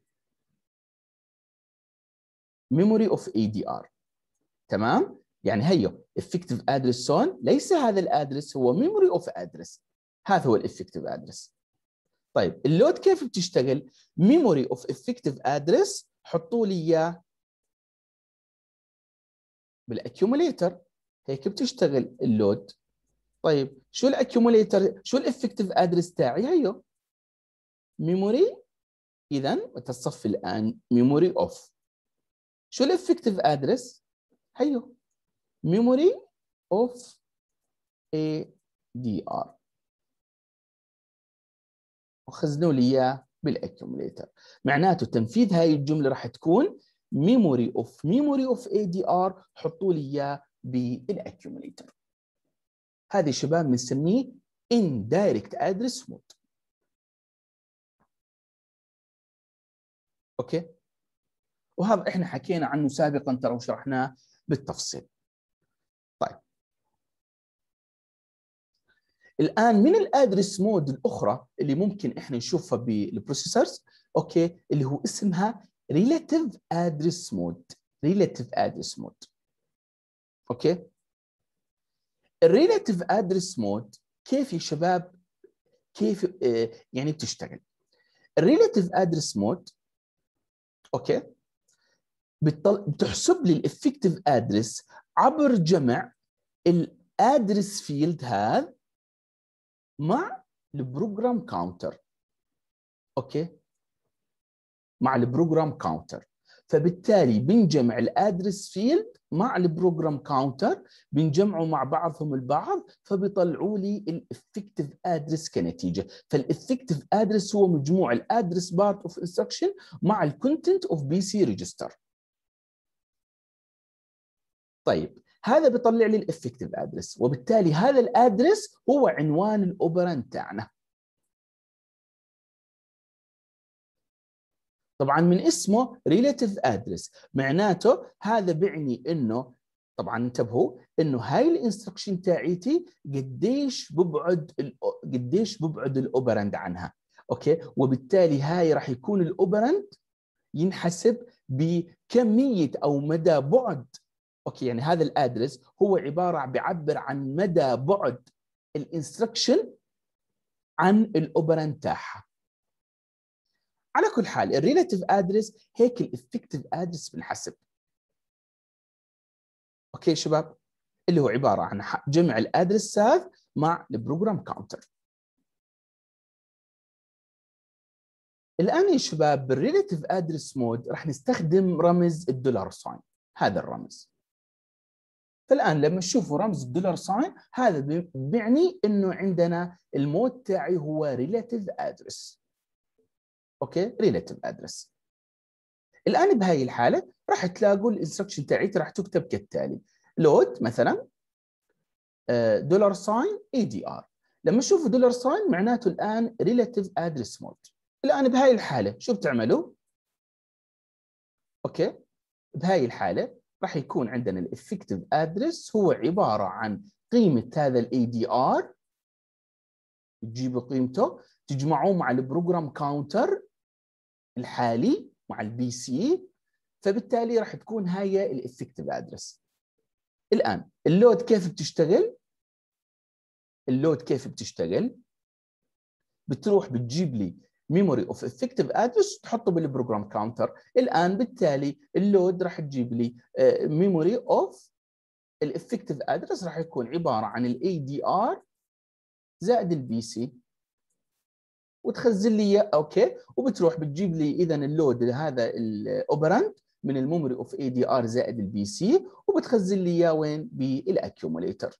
ميموري اوف اي دي ار. تمام؟ يعني هيو effective address zone ليس هذا الادرس، هو memory of address. هذا هو الeffective address. طيب اللود كيف بتشتغل؟ memory of effective address حطوا لي اياه بالاكيوميليتر، هيك بتشتغل اللود. طيب شو الاكيوميليتر؟ شو الeffective address تاعي؟ هيو memory. اذا تصفي الان memory of. شو الeffective address؟ هيو memory of ADR، وخزنوا لي اياه بالاكيوميليتر. معناته تنفيذ هاي الجمله راح تكون memory of ADR، حطوا لي اياه بالاكيوميليتر. هذا شباب بنسميه indirect address mode. اوكي وهذا احنا حكينا عنه سابقا ترى وشرحناه بالتفصيل. طيب الان من الادرس مود الاخرى اللي ممكن احنا نشوفها بالبروسيسورز، اوكي، اللي هو اسمها relative address mode. relative address mode. اوكي الريلاتيف ادرس مود كيف يا شباب؟ كيف يعني بتشتغل؟ الريلاتيف ادرس مود اوكي بتحسب لي الافكتيف ادرس عبر جمع الادرس فيلد هذا مع البروجرام كاونتر. اوكي مع البروجرام كاونتر. فبالتالي بنجمع الادرس فيلد مع البروجرام كاونتر، بنجمعوا مع بعضهم البعض، فبيطلعوا لي الافكتيف ادرس كنتيجه. فالافكتيف ادرس هو مجموع الادرس بارت اوف انستركشن مع الكونتنت اوف بي سي ريجستر. طيب هذا بيطلع لي الافكتيف ادرس، وبالتالي هذا الادرس هو عنوان الاوبرند تاعنا. طبعا من اسمه ريلاتيف ادرس، معناته هذا بيعني انه، طبعا انتبهوا انه هاي الانستركشن تاعيتي قديش ببعد الاوبرند عنها. اوكي، وبالتالي هاي راح يكون الاوبرند ينحسب بكميه او مدى بعد. اوكي، يعني هذا الادرس هو بيعبر عن مدى بعد الانستركشن عن الاوبرند تاعها. على كل حال الريلاتيف ادرس هيك الافكتيف ادرس بالحسب. اوكي شباب، اللي هو عباره عن جمع الادرس هذا مع البروجرام كاونتر. الان يا شباب بالريلاتيف ادرس مود راح نستخدم رمز الدولار ساين، هذا الرمز. فالان لما تشوفوا رمز الدولار ساين هذا بيعني انه عندنا المود تاعي هو ريلاتيف ادرس. اوكي، ريلاتيف ادرس. الان بهاي الحاله راح تلاقوا الانستركشن تاعتي راح تكتب كالتالي: لود مثلا دولار ساين اي دي ار. لما تشوفوا دولار ساين معناته الان ريلاتيف ادرس مود. الان بهاي الحاله شو بتعملوا؟ اوكي، بهاي الحاله راح يكون عندنا الافكتيف ادرس هو عباره عن قيمه هذا الاي دي ار، تجيبوا قيمته تجمعوه مع البروجرام كاونتر الحالي مع البي سي، فبالتالي راح تكون هاي الافكتيف ادرس. الان اللود كيف بتشتغل؟ اللود كيف بتشتغل؟ بتروح بتجيب لي ميموري اوف افكتيف ادرس تحطه بالبروجرام كاونتر. الان بالتالي اللود راح تجيب لي ميموري اوف الافكتيف ادرس، راح يكون عباره عن الاي دي ار زائد البي سي، وتخزن لي اياه. اوكي، وبتروح بتجيب لي اذا اللود هذا الاوبرند من الميموري اوف اي دي ار زائد البي سي، وبتخزن لي اياه وين؟ بالاكيوموليتر.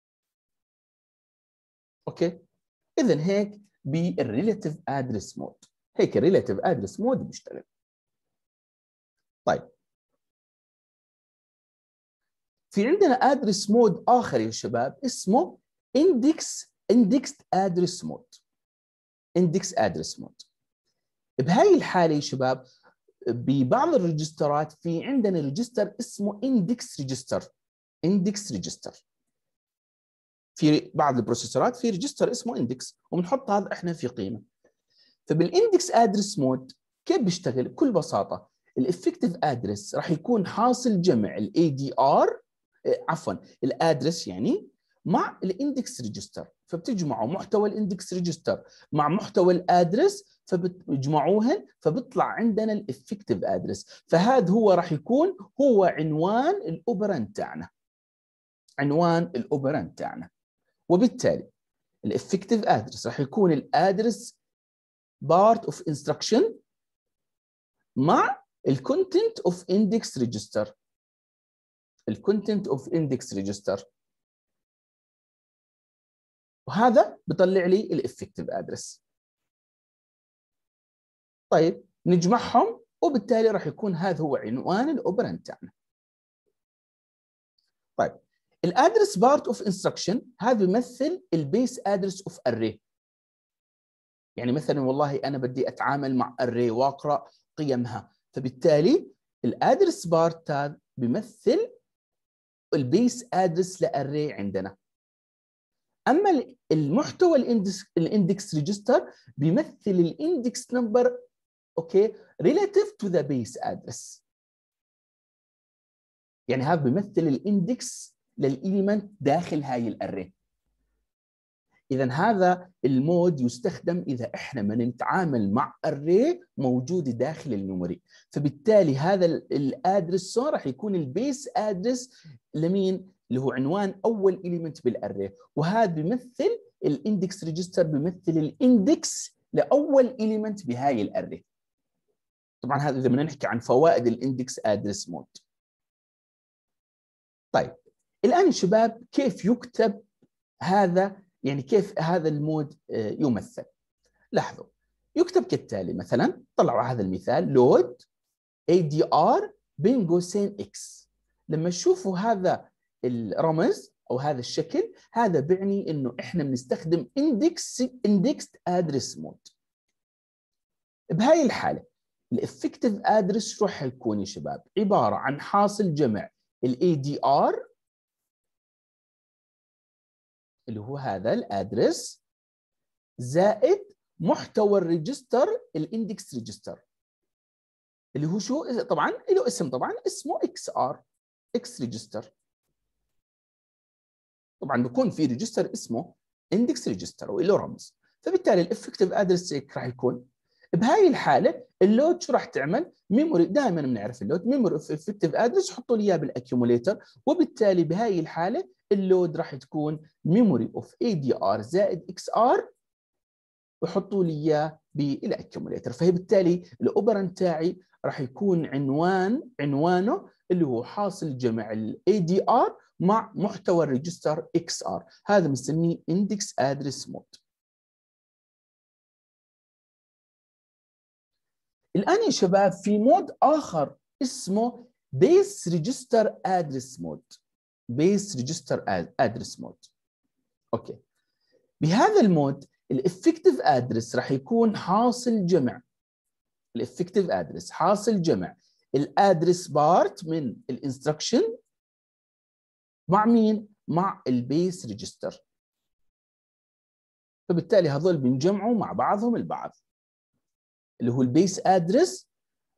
اوكي، اذا هيك بالريلاتيف ادرس مود، هيك الريلاتيف ادرس مود بيشتغل. طيب في عندنا ادرس مود اخر يا شباب اسمه اندكس ادرس مود. اندكس ادرس مود. بهاي الحاله يا شباب ببعض الريجسترات في عندنا ريجستر اسمه اندكس ريجستر. اندكس ريجستر في بعض البروسيسورات في ريجستر اسمه اندكس، وبنحط هذا احنا في قيمه. فبالاندكس ادرس مود كيف بيشتغل؟ بكل بساطه الافكتيف ادرس راح يكون حاصل جمع الاي دي ار، عفوا الادرس يعني، مع الاندكس ريجستر، فبتجمعوا محتوى الاندكس ريجستر مع محتوى الادرس فبتجمعوهن، فبيطلع عندنا الافكتيف ادرس. فهذا هو راح يكون هو عنوان الاوبرند تاعنا، عنوان الاوبرند تاعنا. وبالتالي الافكتيف ادرس راح يكون الادرس بارت اوف انستركشن مع الكونتنت اوف اندكس ريجستر. الكونتنت اوف اندكس ريجستر، وهذا بيطلع لي الافكتيف ادرس. طيب نجمعهم، وبالتالي راح يكون هذا هو عنوان الاوبرند تاعنا. طيب الادرس بارت اوف انستركشن هذا بيمثل البيس ادرس اوف اري. يعني مثلا والله انا بدي اتعامل مع اري واقرا قيمها، فبالتالي الادرس بارت هذا بيمثل البيس ادرس لاري عندنا. اما المحتوى الاندكس ريجستر بيمثل الاندكس نمبر، اوكي، relative to the base address. يعني هذا بيمثل الاندكس للإيليمنت داخل هاي الاري. اذا هذا المود يستخدم اذا احنا ما نتعامل مع اري موجود داخل الميموري، فبالتالي هذا الادرس راح يكون البيس ادرس لمين؟ اللي هو عنوان اول إليمنت بالاري، وهذا بيمثل الاندكس ريجستر بيمثل الاندكس لاول إليمنت بهاي الاري. طبعا هذا اذا بدنا نحكي عن فوائد الاندكس ادرس مود. طيب الان يا شباب كيف يكتب هذا، يعني كيف هذا المود يمثل؟ لاحظوا يكتب كالتالي. مثلا طلعوا هذا المثال لود ADR بين قوسين X. لما تشوفوا هذا الرمز او هذا الشكل، هذا بيعني انه احنا بنستخدم indexed address mode. بهاي الحاله الافكتيف ادرس راح يكون يا شباب عباره عن حاصل جمع الاي دي ار اللي هو هذا الادرس زائد محتوى الريجستر الاندكس ريجستر اللي هو شو طبعا له اسم، طبعا اسمه اكس ار اكس ريجستر. طبعا بيكون في ريجستر اسمه اندكس ريجستر وله رمز، فبالتالي الافكتيف ادرس راح يكون بهاي الحاله اللود شو راح تعمل؟ ميموري. دائما بنعرف اللود ميموري اوف افكتيف ادرس حطوا لي اياه بالاكيوميليتر، وبالتالي بهاي الحاله اللود راح تكون ميموري اوف اي دي ار زائد اكس ار وحطوا لي اياه بالاكيوميليتر. فهي بالتالي الاوبرنت تاعي راح يكون عنوانه اللي هو حاصل جمع الاي دي ار مع محتوى الريجستر اكس ار، هذا بنسميه اندكس ادرس مود. الآن يا شباب في مود آخر اسمه بيس ريجستر ادرس مود. بيس ريجستر ادرس مود. اوكي. بهذا المود الافكتيف ادرس راح يكون حاصل جمع الافكتيف ادرس حاصل جمع الادرس بارت من الانستركشن مع مين؟ مع البيس ريجستر. فبالتالي هذول بنجمعوا مع بعضهم البعض اللي هو البيس ادرس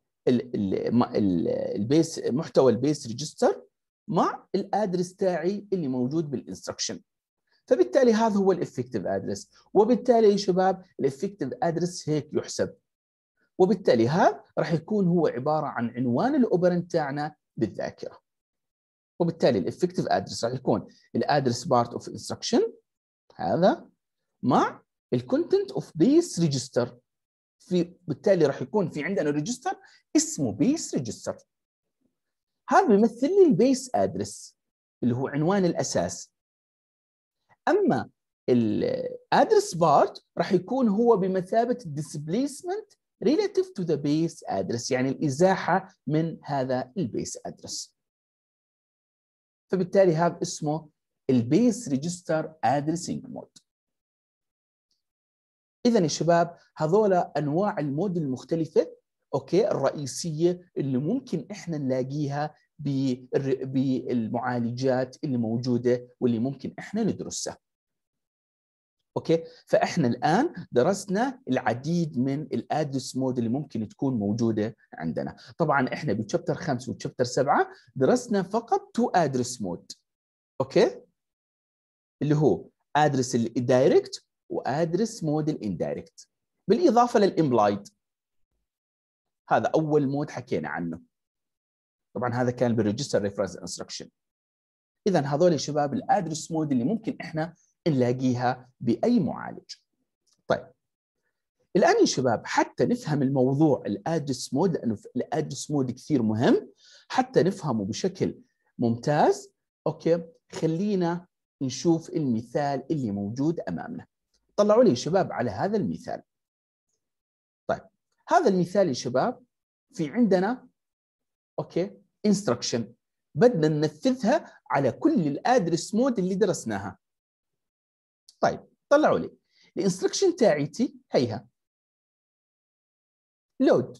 البيس محتوى البيس ريجستر مع الادرس تاعي اللي موجود بالانستركشن. فبالتالي هذا هو الافكتيف ادرس، وبالتالي يا شباب الافكتيف ادرس هيك يحسب، وبالتالي هذا راح يكون هو عباره عن عنوان الاوبرنت تاعنا بالذاكره. وبالتالي الافكتيف ادرس راح يكون الادرس بارت اوف انستركشن هذا مع الكونتنت اوف بيس ريجستر. بالتالي راح يكون في عندنا ريجستر اسمه بيس ريجستر، هذا بيمثل لي البيس ادرس اللي هو عنوان الاساس. اما الادرس بارت راح يكون هو بمثابه الديسبليسمنت ريلاتيف تو ذا بيس ادرس، يعني الازاحه من هذا البيس ادرس. فبالتالي هذا اسمه البيس ريجستر ادريسنج مود. اذا يا شباب هذول انواع المود المختلفه اوكي الرئيسيه اللي ممكن احنا نلاقيها بالمعالجات اللي موجوده واللي ممكن احنا ندرسها. اوكي، فاحنا الان درسنا العديد من الادرس مود اللي ممكن تكون موجوده عندنا. طبعا احنا بتشابتر 5 وتشابتر 7 درسنا فقط 2 ادرس مود. اوكي، اللي هو ادرس الدايركت وادرس مود الاندايركت، بالاضافه للامبلايد. هذا اول مود حكينا عنه، طبعا هذا كان بالريجستر ريفرنس انستركشن. اذا هذول يا شباب الادرس مود اللي ممكن احنا نلاقيها باي معالج. طيب الان يا شباب حتى نفهم الموضوع الادرس مود، لانه الادرس مود كثير مهم حتى نفهمه بشكل ممتاز. اوكي، خلينا نشوف المثال اللي موجود امامنا. طلعوا لي يا شباب على هذا المثال. طيب هذا المثال يا شباب في عندنا اوكي انستركشن بدنا ننفذها على كل الادرس مود اللي درسناها. طيب طلعوا لي الانستركشن تاعتي هيها لود.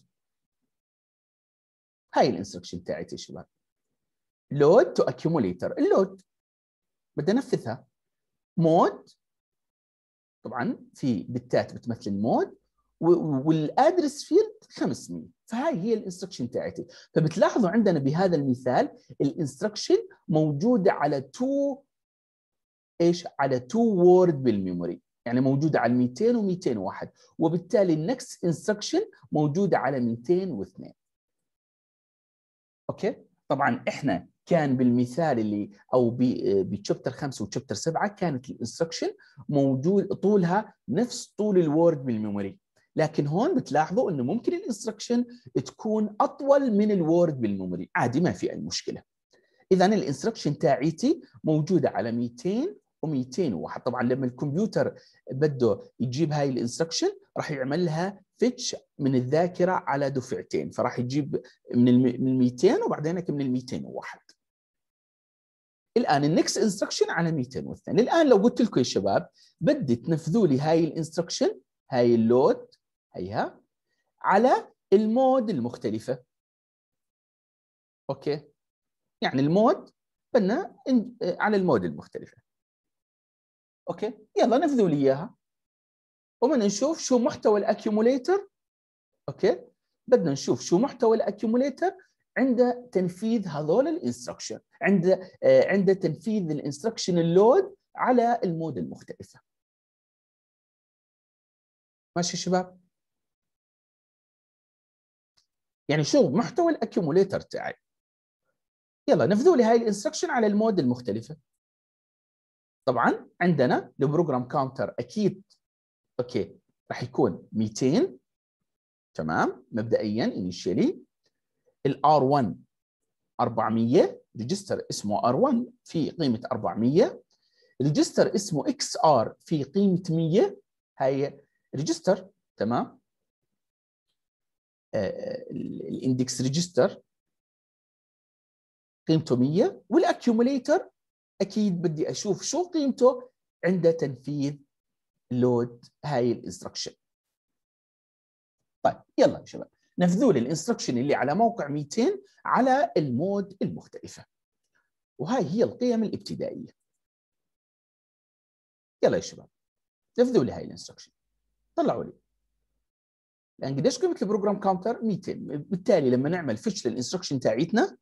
هاي الانستركشن تاعتي يا شباب لود تو اكيوميليتر. اللود بدي انفذها مود، طبعا في بتات بتمثل المود والادرس فيلد 500. فهاي هي الانستركشن تاعتي. فبتلاحظوا عندنا بهذا المثال الانستركشن موجوده على 2 على 2 وورد بالميموري، يعني موجوده على 200 و201، وبالتالي النكست انستركشن موجوده على 202. اوكي، طبعا احنا كان بالمثال اللي او بتشابتر 5 وتشابتر 7 كانت الانستركشن موجود طولها نفس طول الوورد بالميموري، لكن هون بتلاحظوا انه ممكن الانستركشن تكون اطول من الوورد بالميموري، عادي ما في اي مشكله. اذا الانستركشن تاعيتي موجوده على 200 و201. طبعا لما الكمبيوتر بده يجيب هاي الانستركشن راح يعمل لها فيتش من الذاكره على دفعتين، فراح يجيب من 200 وبعدين من ال 201. الان النكست انستركشن على 202. الان لو قلت لكم يا شباب بدي تنفذوا لي هاي الانستركشن، هاي اللود هيها على المود المختلفه. اوكي، يعني المود بدنا على المود المختلفه. اوكي، يلا نفذوا لي اياها وبدنا نشوف شو محتوى الاكيوموليتر. اوكي، بدنا نشوف شو محتوى الاكيوموليتر عند تنفيذ هذول الانستركشن، عند تنفيذ الانستركشن اللود على المود المختلفه. ماشي يا شباب؟ يعني شو محتوى الاكيوموليتر تاعي. يلا نفذوا لي هاي الانستركشن على المود المختلفه. طبعا عندنا البروجرام كاونتر اكيد اوكي راح يكون 200. تمام، مبدئيا انيشيالي الار 1 400، ريجستر اسمه ار1 في قيمه 400، ريجستر اسمه اكس ار في قيمه 100. هاي ريجستر تمام، الاندكس ريجستر قيمته 100، والاكيوموليتر اكيد بدي اشوف شو قيمته عند تنفيذ لود هاي الانستركشن. طيب يلا يا شباب نفذوا لي الانستركشن اللي على موقع 200 على المود المختلفه، وهاي هي القيم الابتدائيه. يلا يا شباب نفذوا لي هاي الانستركشن، طلعوا لي لان قديش قيمه البروجرام كاونتر 200. بالتالي لما نعمل فيتش للانستركشن تاعتنا،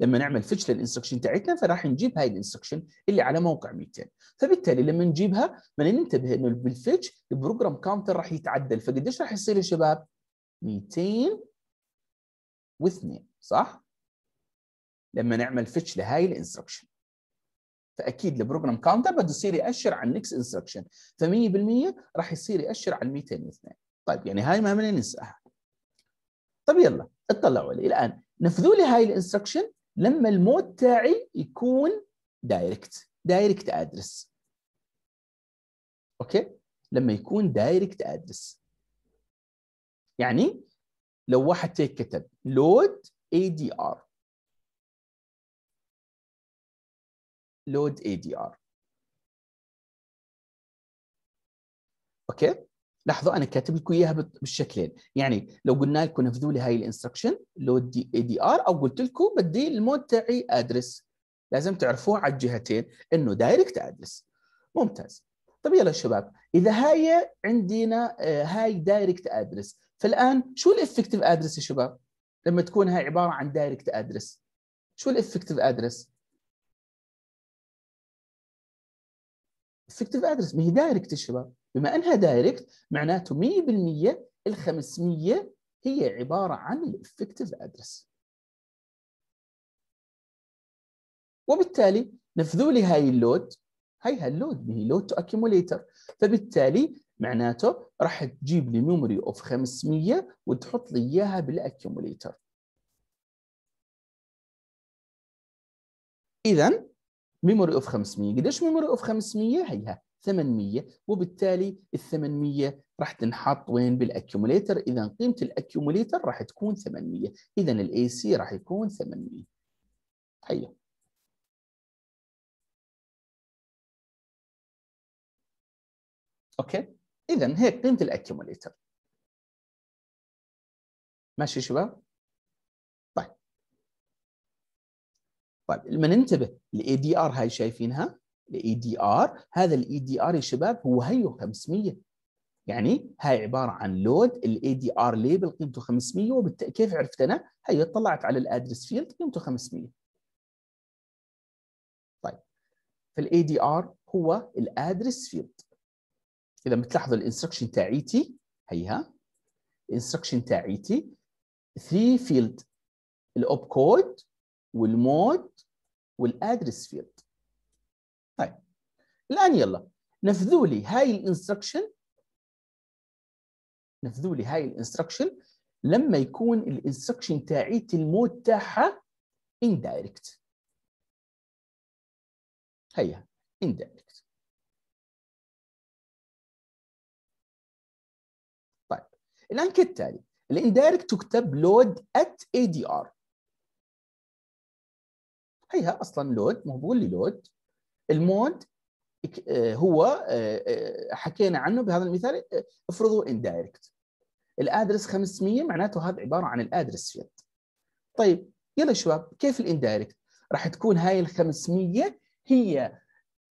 فراح نجيب هاي الانستركشن اللي على موقع 200. فبالتالي لما نجيبها بدنا ننتبه انه بالفيتش البروجرام كاونتر راح يتعدل. فقديش راح يصير يا شباب؟ 202 صح؟ لما نعمل فيتش لهاي الانستركشن، فاكيد البروجرام كاونتر بده يصير ياشر على النكست انستركشن، ف100% راح يصير ياشر على 202. طيب يعني هاي ما بدنا ننساها. طيب يلا اطلعوا لي الان نفذوا لي هاي الانستركشن لما المود تاعي يكون دايركت ادرس. اوكي، لما يكون دايركت ادرس يعني لو واحد هيك كتب لود ADR، لود ADR. اوكي، لاحظوا انا كاتب لكم اياها بالشكلين. يعني لو قلنا لكم نفذوا لي هاي الانستركشن لود ADR، او قلت لكم بدي المود تاعي ادرس، لازم تعرفوه على الجهتين انه دايركت ادرس. ممتاز. طيب يلا شباب اذا هاي عندنا هاي دايركت ادرس، فالان شو الافكتيف ادرس يا شباب؟ لما تكون هاي عباره عن دايركت ادرس، شو الافكتيف ادرس؟ افكتيف ادرس ما هي دايركت يا شباب، بما انها دايركت معناته 100% ال 500 هي عباره عن الافكتيف ادرس. وبالتالي نفذوا لي هاي اللود، هي اللود هي لود تو اكيوموليتر، فبالتالي معناته راح تجيب لي ميموري اوف 500 وتحط لي اياها بالاكيوموليتر. اذا ميموري اوف 500 قديش ميموري اوف 500؟ هيها 800، وبالتالي ال 800 راح تنحط وين؟ بالاكيوموليتر. اذا قيمه الاكيوموليتر راح تكون 800، اذا الاي سي راح يكون 800. هيا اوكي، اذا هيك قيمه الاكيوموليتر. ماشي يا شباب؟ طيب لما ننتبه الاي دي ار هاي شايفينها؟ الاي دي ار، هذا الاي دي ار يا شباب هو هيو 500، يعني هاي عباره عن لود الاي دي ار ليبل قيمته 500. وبالتالي كيف عرفت انا؟ هي طلعت على الادرس فيلد قيمته 500. طيب فالاي دي ار هو الادرس فيلد. اذا بتلاحظوا الانستركشن تاعيتي هيها، الانستركشن تاعيتي 3 فيلد، الاوب كود والمود والادرس فيلد. طيب الان يلا نفذوا لي هاي الانستركشن نفذوا لي هاي الانستركشن لما يكون الانستركشن تاعيت المود تاعها indirect. هيا indirect. طيب الان كالتالي، الاندايركت تكتب لود at ADR. هيها اصلا لود، ما هو بقول لي لود. المود هو حكينا عنه بهذا المثال، افرضوا indirect. الادرس 500 معناته هذا عباره عن الادرس فيلد. طيب يلا شباب، كيف الاندايركت؟ راح تكون هاي ال 500 هي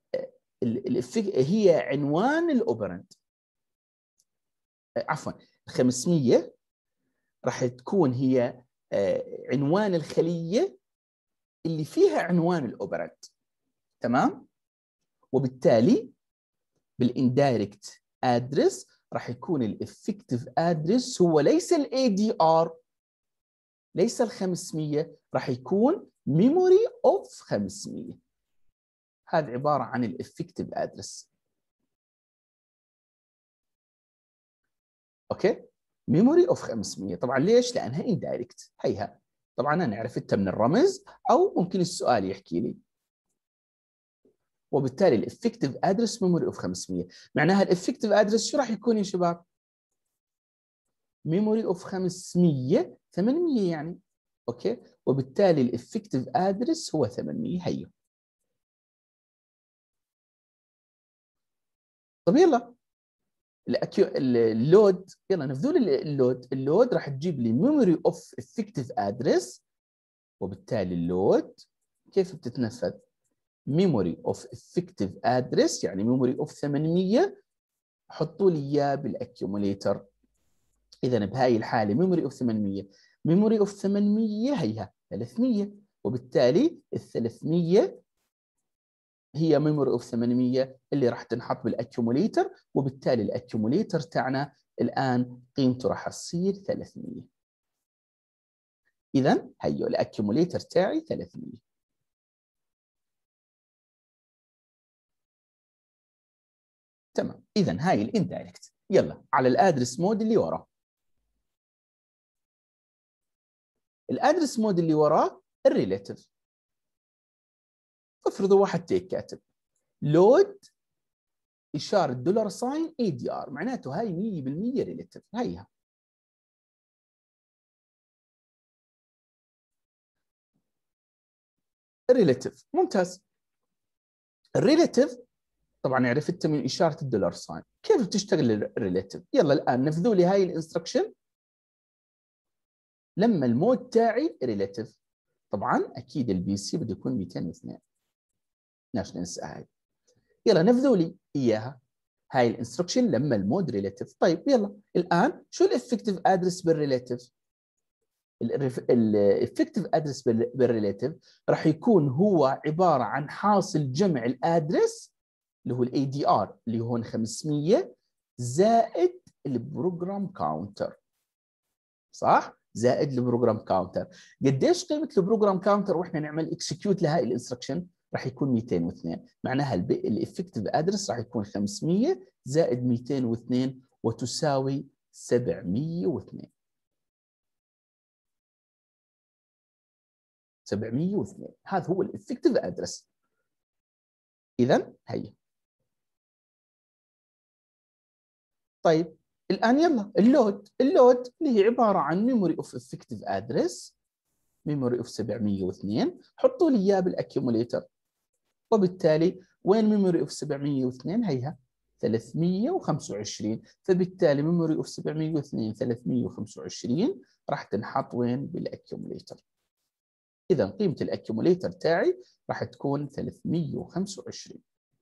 هي عنوان الاوبرند. عفوا، 500 راح تكون هي عنوان الخليه اللي فيها عنوان الاوبرند. تمام؟ وبالتالي بالاندايركت ادرس راح يكون الافكتيف ادرس هو ليس الاي دي ار، ليس ال 500، راح يكون ميموري اوف 500. هذا عباره عن الافكتيف ادرس. اوكي؟ ميموري اوف 500. طبعا ليش؟ لانها اندايركت. هيها طبعا انا عرفتها من الرمز، او ممكن السؤال يحكي لي. وبالتالي الافكتيف ادرس ميموري اوف 500. معناها الافكتيف ادرس شو راح يكون يا شباب؟ ميموري اوف 500 800 يعني. اوكي؟ وبالتالي الافكتيف ادرس هو 800. هيو. طب يلا اللود، يلا نفذول اللود راح تجيب لي ميموري اوف افكتيف ادرس. وبالتالي اللود كيف بتتنفذ؟ ميموري اوف افكتيف ادرس يعني ميموري اوف 800، حطوا لي اياه بالاكيوميليتر. اذا بهاي الحاله ميموري اوف 800، ميموري اوف 800 هيها 300، وبالتالي ال 300 هي ميموري اوف 800 اللي راح تنحط بالاكيوميليتر. وبالتالي الاكيوميليتر تاعنا الان قيمته راح تصير 300. اذا هيو الاكيوميليتر تاعي 300. تمام. اذا هاي الاندايركت. يلا على الادرس مود اللي وراه. الادرس مود اللي وراه الريليتيف. افرضوا واحد تيك كاتب لود اشاره دولار ساين اي دي ار، معناته هاي 100% ريليتيف. هيها الريليتيف. ممتاز. الريليتيف طبعا عرفت من اشاره الدولار ساين كيف بتشتغل الريليتيف. يلا الان نفذوا لي هاي الانستركشن لما المود تاعي ريليتيف. طبعا اكيد البي سي بده يكون 202. ليش ننسى هاي؟ يلا نفذوا لي اياها هاي الانستركشن لما المود ريليتيف. طيب يلا الان شو الافكتيف ادرس بالريليتيف؟ الافكتيف ادرس بالريليتيف راح يكون هو عباره عن حاصل جمع الادرس اللي هو الاي دي ار اللي هون 500 زائد البروجرام كاونتر. صح؟ زائد البروجرام كاونتر. قديش قيمه البروجرام كاونتر واحنا نعمل اكسكيوت لهي الانستركشن؟ راح يكون 202. معناها الافكتيف ادرس راح يكون 500 زائد 202 وتساوي 702. 702 هذا هو الافكتيف ادرس. اذا هي. طيب الان يلا اللود اللي هي عباره عن ميموري اوف افكتيف ادرس، ميموري اوف 702. حطوا لي اياه بالاكيوميليتر. وبالتالي وين ميموري اوف 702؟ هيها 325. فبالتالي ميموري اوف 702 325 راح تنحط وين؟ بالاكيوميليتر. اذا قيمه الاكيوميليتر تاعي راح تكون 325.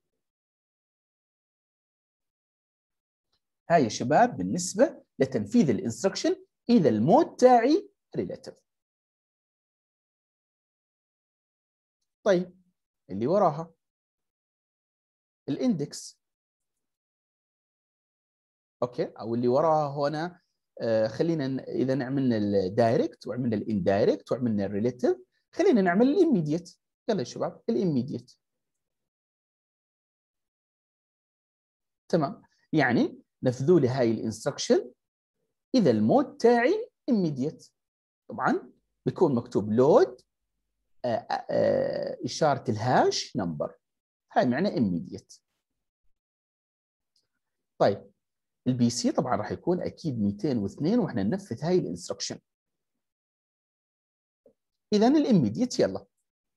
هاي يا شباب بالنسبه لتنفيذ الانستركشن اذا المود تاعي ريليتيف. طيب اللي وراها الاندكس. اوكي، او اللي وراها هنا خلينا اذا عملنا الدايركت وعملنا الاندايركت وعملنا الريليتيف، خلينا نعمل الاميديت. يلا يا شباب الاميديت. تمام. يعني نفذوا لي هاي الانستركشن اذا المود تاعي immediate طبعا بيكون مكتوب لود اشاره الهاش نمبر، هاي معنى immediate. طيب البي سي طبعا راح يكون اكيد 202 واحنا ننفذ هاي الانستركشن. اذا الاميديت يلا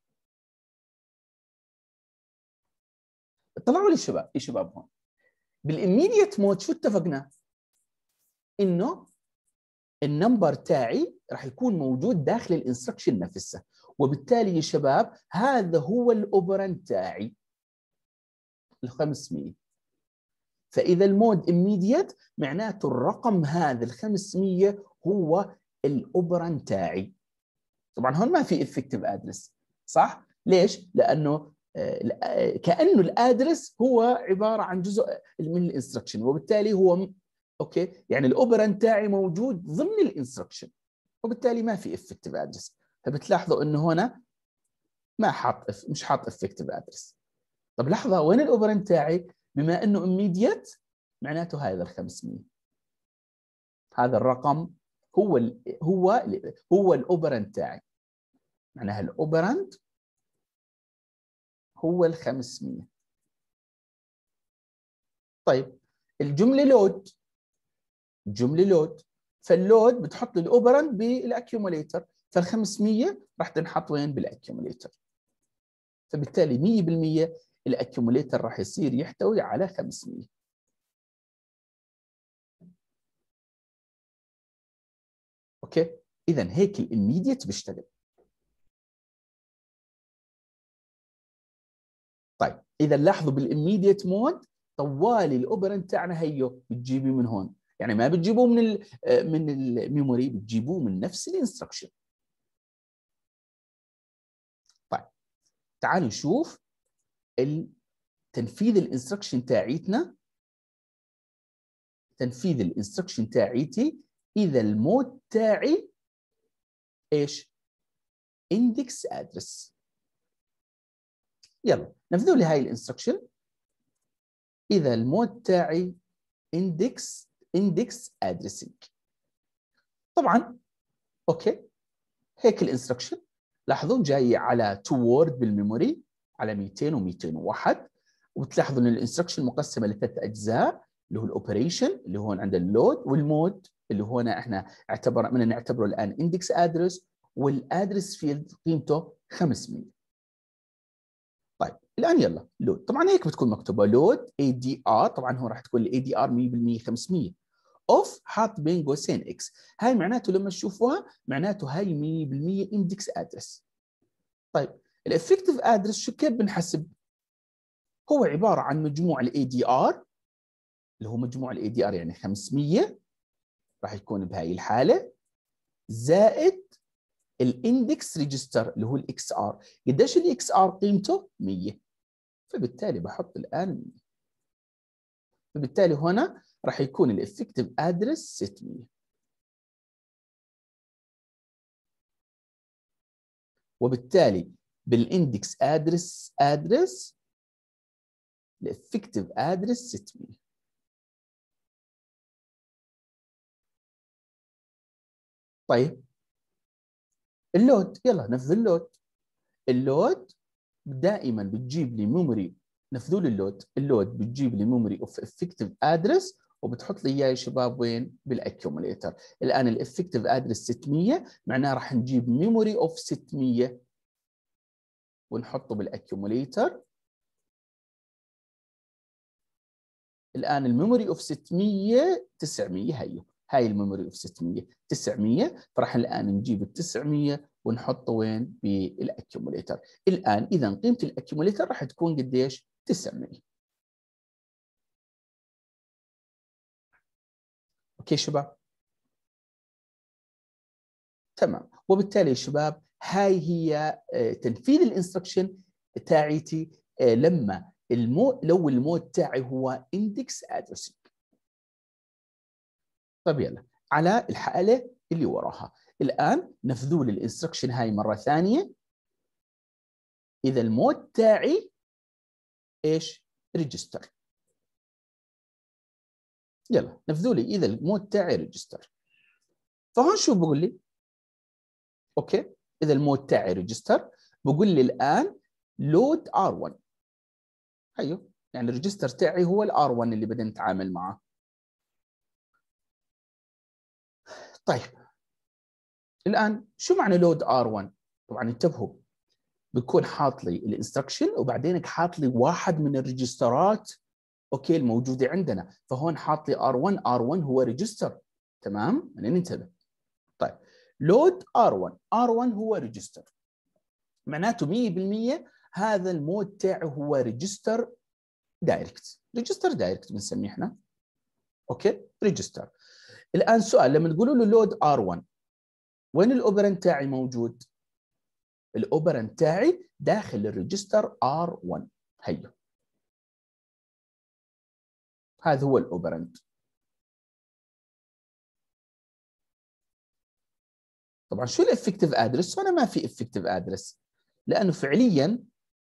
طلعوا لي شباب هون بالاميديت مود شو اتفقنا؟ انه النمبر تاعي راح يكون موجود داخل الانستركشن نفسه، وبالتالي يا شباب هذا هو الاوبرند تاعي ال 500. فاذا المود immediate معناته الرقم هذا ال 500 هو الاوبرند تاعي. طبعا هون ما في effective address صح؟ ليش؟ لانه كانه الادرس هو عباره عن جزء من الانستركشن، وبالتالي هو اوكي يعني الاوبرند تاعي موجود ضمن الانستركشن، وبالتالي ما في effective address. فبتلاحظوا انه هنا ما حاط مش حاط effective address. طب لحظه وين الاوبرند تاعي؟ بما انه immediate معناته هذا ال 500، هذا الرقم هو الاوبرند تاعي، معناها الاوبرند هو ال 500. طيب الجمله لود، فاللود بتحط الاوبرند بالاكيوميليتر، فال 500 راح تنحط وين؟ بالاكيوميليتر. فبالتالي 100% الاكيوميليتر راح يصير يحتوي على 500. اوكي اذا هيك الاميديت بيشتغل. طيب اذا لاحظوا بالاميديت مود طوالي الاوبرند تاعنا هيو بتجيبيه من هون، يعني ما بتجيبوه من الميموري، بتجيبوه من نفس الانستركشن. طيب تعالوا نشوف تنفيذ الانستركشن تاعيتنا. تنفيذ الانستركشن تاعيتي اذا المود تاعي ايش؟ اندكس ادرس. يلا نفذوا لي هاي الانستركشن. اذا المود تاعي اندكس ادريسنج. طبعا اوكي هيك الانستركشن لاحظوا جاي على تو وورد بالميموري على 200 و201، وبتلاحظوا ان الانستركشن مقسمه لثلاث اجزاء اللي هو الاوبريشن اللي هون عند اللود، والمود اللي هنا احنا بدنا نعتبره الان اندكس ادرس، والادرس فيلد قيمته 500. طيب الان يلا لود، طبعا هيك بتكون مكتوبه لود اي دي ار، طبعا هو راح تكون الاي دي ار 100% 500 اوف حاط بين قوسين اكس، هاي معناته لما تشوفوها معناته هاي 100% اندكس ادرس. طيب الافكتيف ادرس شو كيف بنحسب؟ هو عباره عن مجموع الاي دي ار، اللي هو مجموع الاي دي ار يعني 500 راح يكون بهاي الحاله، زائد الاندكس ريجستر اللي هو الاكس ار. قديش الاكس ار قيمته؟ 100. فبالتالي بحط الان 100. فبالتالي هنا راح يكون الافكتيف ادرس 600. وبالتالي بالاندكس ادرس الافكتيف ادرس 600. طيب اللود، يلا نفذ اللود دائما بتجيب لي ميموري. نفذوا لي اللود بتجيب لي ميموري اوف افكتيف ادرس، وبتحط لي اياه يا شباب وين؟ بالاكيوميليتر. الان الافكتيف ادرس 600 معناه راح نجيب ميموري اوف 600 ونحطه بالاكيوميليتر. الان الميموري اوف 600 900، هاي الميموري اوف 600 900، فراح الان نجيب ال 900 ونحطه وين؟ بالاكيوميليتر. الان اذا قيمه الاكيوميليتر راح تكون قديش؟ 900. اوكي شباب؟ تمام. وبالتالي شباب هاي هي تنفيذ الانستركشن تاعيتي لما لو المود تاعي هو اندكس ادرسنج. طيب يلا على الحالة اللي وراها الآن نفذوا لي الانستركشن هاي مرة ثانية. إذا المود تاعي إيش؟ ريجستر. يلا نفذوا لي إذا المود تاعي ريجستر. فهون شو بقول لي؟ اوكي، اذا المود تاعي ريجستر بقول لي الان لود R1. ايوه، يعني الريجستر تاعي هو R1 اللي بدنا نتعامل معه. طيب الان شو معنى لود R1؟ طبعا انتبهوا، بيكون حاط لي الانستركشن وبعدين حاط لي واحد من الريجسترات اوكي الموجوده عندنا، فهون حاط لي R1. R1 هو ريجستر، تمام؟ يعني ننتبه. طيب لود R1 هو ريجستر، معناته 100% هذا المود تاعه هو ريجستر دايركت. ريجستر دايركت بنسميه احنا، اوكي، ريجستر. الان سؤال، لما تقولوا له لود R1 وين الاوبرنت تاعي موجود؟ الاوبرنت تاعي داخل الريجستر R1. هيو، هذا هو الاوبرنت. طبعا شو الافكتيف ادرس؟ هنا ما في افكتيف ادرس، لانه فعليا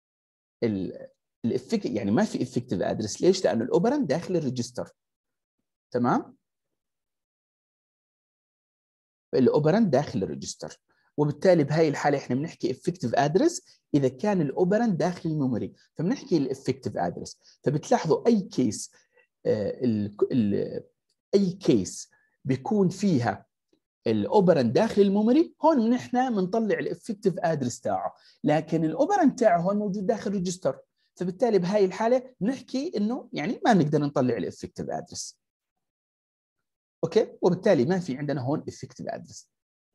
يعني ما في افكتيف ادرس. ليش؟ لانه الاوبرنت داخل الريجستر، تمام؟ الاوبرنت داخل الريجستر، وبالتالي بهاي الحاله احنا بنحكي افكتيف ادرس اذا كان الاوبرنت داخل الميموري، فبنحكي الافكتيف ادرس. فبتلاحظوا اي كيس اي كيس بيكون فيها الاوبرنت داخل الميموري، هون نحن بنطلع الافكتيف ادرس تاعه، لكن الاوبرنت تاعه هون موجود داخل ريجستر، فبالتالي بهاي الحاله نحكي انه يعني ما نقدر نطلع الافكتيف ادرس. اوكي، وبالتالي ما في عندنا هون افكتيف ادرس.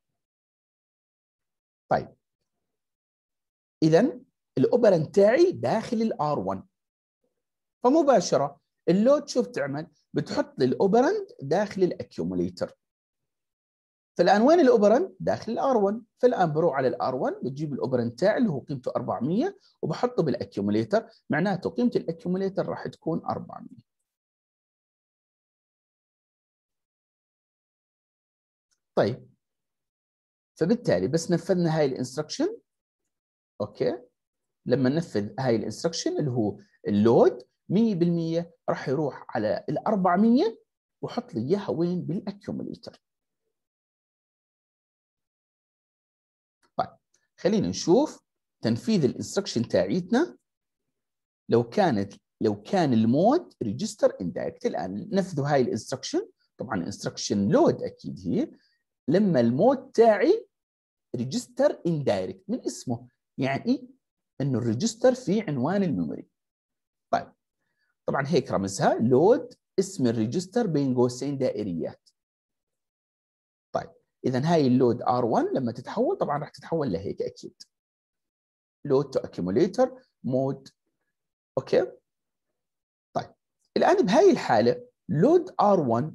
طيب اذا الاوبرنت تاعي داخل الار 1، فمباشره اللود شو بتعمل؟ بتحط لي الاوبرنت داخل الاكيوميليتر. فالان وين الاوبرنت؟ داخل الار 1. فالان بروح على الار 1 بجيب الاوبرنت تاعي اللي هو قيمته 400 وبحطه بالاكيوميليتر، معناته قيمه الاكيوميليتر راح تكون 400. طيب فبالتالي بس نفذنا هاي الانستركشن، اوكي، لما ننفذ هاي الانستركشن اللي هو اللود 100% راح يروح على ال 400 وحط لي اياها وين؟ بالاكيوميليتر. طيب خلينا نشوف تنفيذ الانستركشن تاعيتنا. لو كان المود ريجستر اندايركت، الان نفذوا هاي الانستركشن. طبعا انستركشن لود اكيد هي لما المود تاعي ريجستر اندايركت، من اسمه يعني انه الريجستر في عنوان الميموري. طيب طبعا هيك رمزها لود اسم الريجستر بين قوسين دائريات. طيب اذا هاي اللود R1 لما تتحول طبعا راح تتحول لهيك اكيد، لود تو اكيوميليتر مود. اوكي. طيب الان بهاي الحاله لود R1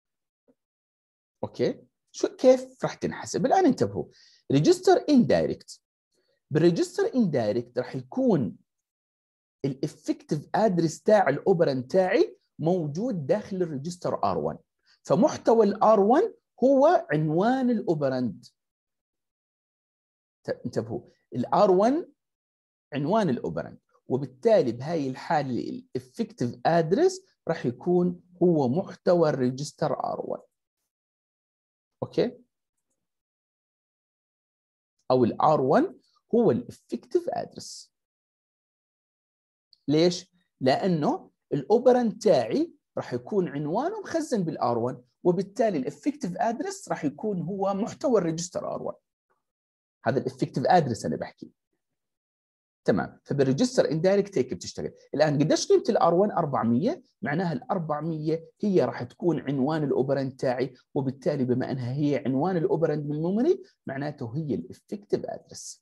اوكي شو كيف راح تنحسب؟ الان انتبهوا، ريجستر اندايركت، بالريجستر اندايركت راح يكون الافكتيف ادرس تاع الاوبرنت تاعي موجود داخل الريجستر R1، فمحتوى الار 1 هو عنوان الاوبرنت. انتبهوا، الار 1 عنوان الاوبرنت، وبالتالي بهاي الحاله الافكتيف ادرس راح يكون هو محتوى الريجستر R1. اوكي، او الار 1 هو الافكتيف ادرس. ليش؟ لانه الاوبرنت تاعي راح يكون عنوانه مخزن بالار 1، وبالتالي الافكتيف ادرس راح يكون هو محتوى الريجستر ار 1. هذا الافكتيف ادرس انا بحكي، تمام؟ فبالريجستر اندايركت هيك بتشتغل. الان قديش قيمه الار 1؟ 400، معناها ال 400 هي راح تكون عنوان الاوبرنت تاعي، وبالتالي بما انها هي عنوان الاوبرنت بالميموري معناته هي الافكتيف ادرس.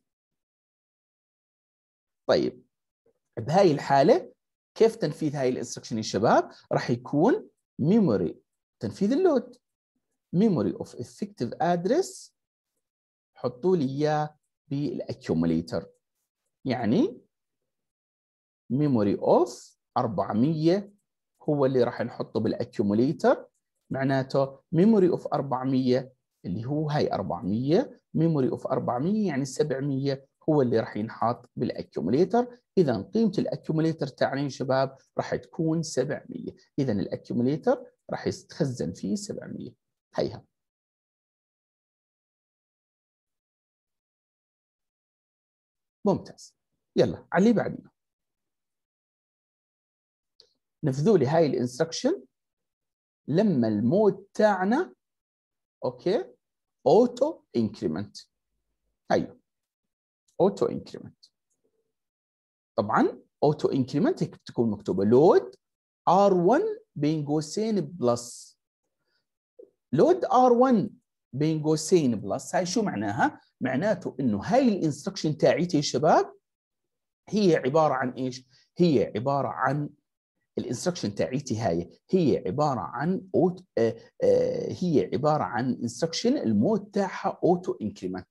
طيب بهاي الحاله كيف تنفيذ هاي الانستركشن يا شباب؟ راح يكون ميموري، تنفيذ اللود ميموري اوف افكتيف ادرس، حطوا لي اياه بالاكيوميليتر، يعني ميموري اوف 400 هو اللي راح نحطه بالاكيوميليتر، معناته ميموري اوف 400 اللي هو هاي 400 ميموري اوف 400 يعني 700 هو اللي راح ينحط بالاكيوميليتر. اذا قيمه الاكيوميليتر تاعنا يا شباب راح تكون 700، اذا الاكيوميليتر راح يتخزن فيه 700. هيها ممتاز. يلا على اللي بعدين نفذوا لي هاي الانستركشن لما المود تاعنا اوكي اوتو انكريمنت. ايوه اوتو انكريمنت. طبعا اوتو انكريمنت هيك بتكون مكتوبه لود R1 بين قوسين بلس. لود R1 بين قوسين بلس هاي شو معناها؟ معناته انه هاي الانستركشن تاعيتي يا شباب هي عباره عن ايش؟ هي عباره عن الانستركشن تاعيتي هي عباره عن هي عباره عن انستركشن المود تاعها اوتو انكريمنت.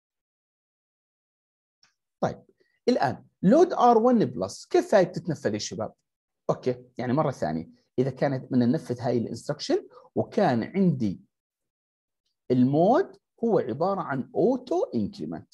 طيب الان لود R1 بلس كيف هاي بتتنفذ يا شباب؟ اوكي يعني مره ثانيه اذا كانت بدنا ننفذ هاي الانستركشن وكان عندي المود هو عباره عن اوتو انكريمنت.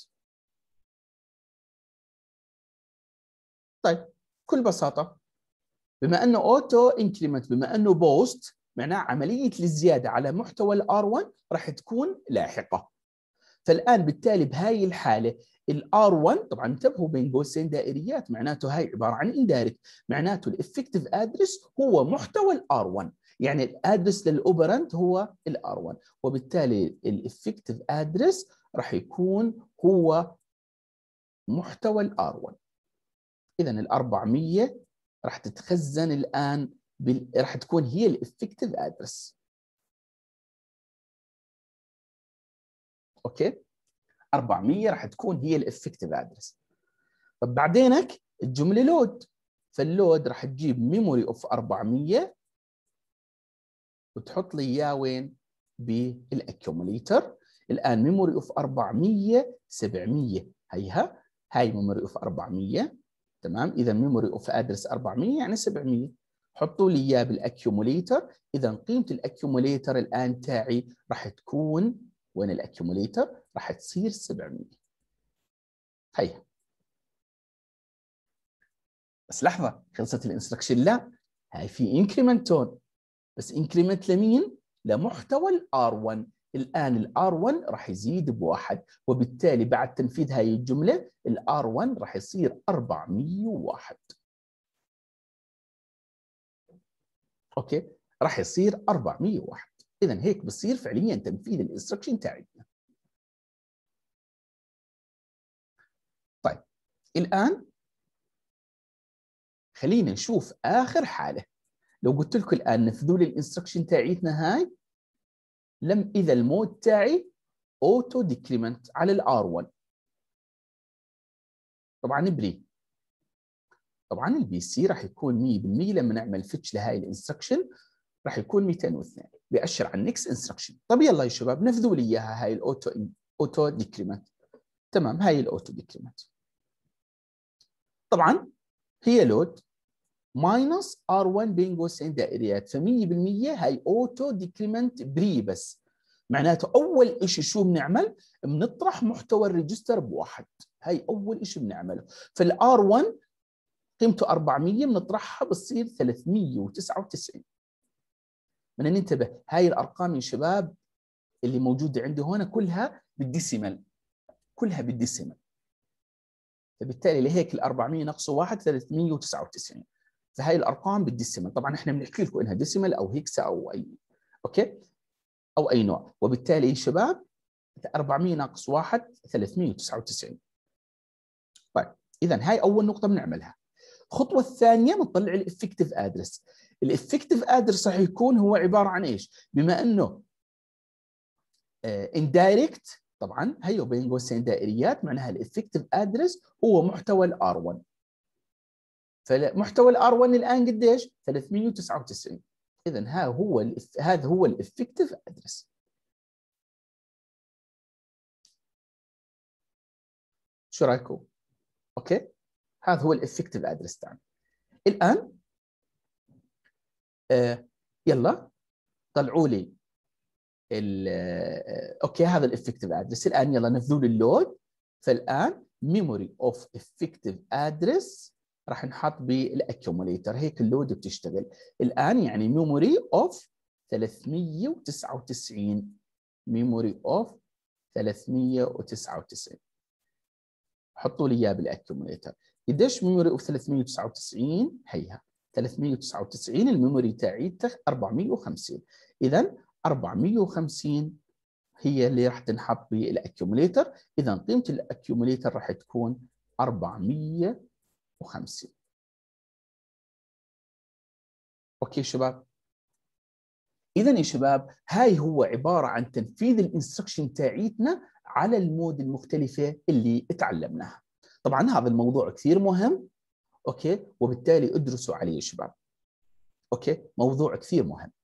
طيب بكل بساطه بما انه اوتو انكريمنت بما انه بوست معناه عمليه الزياده على محتوى الار 1 راح تكون لاحقه. فالان بالتالي بهاي الحاله الار 1 طبعا انتبهوا بين قوسين دائريات معناته هاي عباره عن اندايركت معناته الافكتيف ادرس هو محتوى الار 1 يعني الادرس للاوبرنت هو الار 1 وبالتالي الافكتيف ادرس راح يكون هو محتوى الار 1. اذا ال 400 راح تتخزن الان راح تكون هي الافكتيف ادرس. اوكي 400 راح تكون هي الافكتيف ادرس. طب بعدينك الجمله لود فاللود راح تجيب ميموري اوف 400 وتحط لي اياه وين؟ بالاكيوميليتر. الان ميموري اوف 400 700 هيها هاي ميموري اوف 400 تمام. اذا ميموري اوف ادرس 400 يعني 700 حطوا لي اياه بالاكيوميليتر. اذا قيمه الاكيوميليتر الان تاعي راح تكون وين الاكيوميليتر؟ راح تصير 700. هيها بس لحظه خلصت الانستركشن؟ لا هاي في انكريمنت تون بس انكريمنت لمين؟ لمحتوى الار 1. الان الار 1 راح يزيد بواحد وبالتالي بعد تنفيذ هاي الجمله الار 1 راح يصير 401. اوكي راح يصير 401. اذا هيك بصير فعليا تنفيذ الانستركشن تاعتنا. طيب الان خلينا نشوف اخر حاله. لو قلت لكم الان نفذوا لي الانستركشن تاعتنا هاي اذا المود تاعي اوتو ديكريمنت على الار 1 طبعا بري. طبعا البي سي راح يكون 100% لما نعمل فتش لهاي الانستركشن راح يكون 202 بيأشر على النكست انستركشن. طب يلا يا شباب نفذوا لي اياها هاي الاوتو ديكريمنت. تمام هاي الاوتو ديكريمنت طبعا هي لود ماينس R1 بين قوسين دائريات ف 100% هاي اوتو ديكريمنت بري. بس معناته اول شيء شو بنعمل؟ بنطرح محتوى الريجستر بواحد. هاي اول شيء بنعمله. فالار 1 قيمته 400 بنطرحها بتصير 399. بدنا ننتبه هاي الارقام يا شباب اللي موجوده عندي هون كلها بالديسيمال كلها بالديسيمال. فبالتالي لهيك ال 400 ناقصه 1 399. فهاي الارقام بالديسيمال. طبعا احنا بنحكي لكم انها ديسيمال او هيكسا او اي اوكي او اي نوع. وبالتالي يا شباب 400 ناقص 1 399. طيب اذا هاي اول نقطه بنعملها. الخطوه الثانيه بنطلع الافكتيف ادرس. الافكتيف ادرس راح يكون هو عباره عن ايش؟ بما انه اندايركت طبعا هيو بين قوسين دائريات معناها الافكتيف ادرس هو محتوى الار 1. فمحتوى الار 1 الان قديش؟ 399. اذا هذا هو الافكتيف ادرس. شو رايكم؟ اوكي هذا هو الافكتيف ادرس تاعنا. الان يلا طلعوا لي اوكي هذا الافكتيف ادرس. الان يلا نفذوا لي اللود. فالان ميموري اوف افكتيف ادرس راح نحط بالاكيوميليتر. هيك اللود بتشتغل الان يعني ميموري اوف 399. ميموري اوف 399. حطوا لي اياه بالاكيوميليتر. قديش ميموري اوف 399؟ هيها 399 الميموري تاعيته 450. اذا 450 هي اللي راح تنحط بالاكيوميليتر. اذا قيمه الاكيوميليتر راح تكون 450. اوكي شباب؟ اذا يا شباب هاي هو عباره عن تنفيذ الانستركشن تاعيتنا على المود المختلفه اللي تعلمناها. طبعا هذا الموضوع كثير مهم، اوكي، وبالتالي ادرسوا عليه يا شباب. اوكي، موضوع كثير مهم.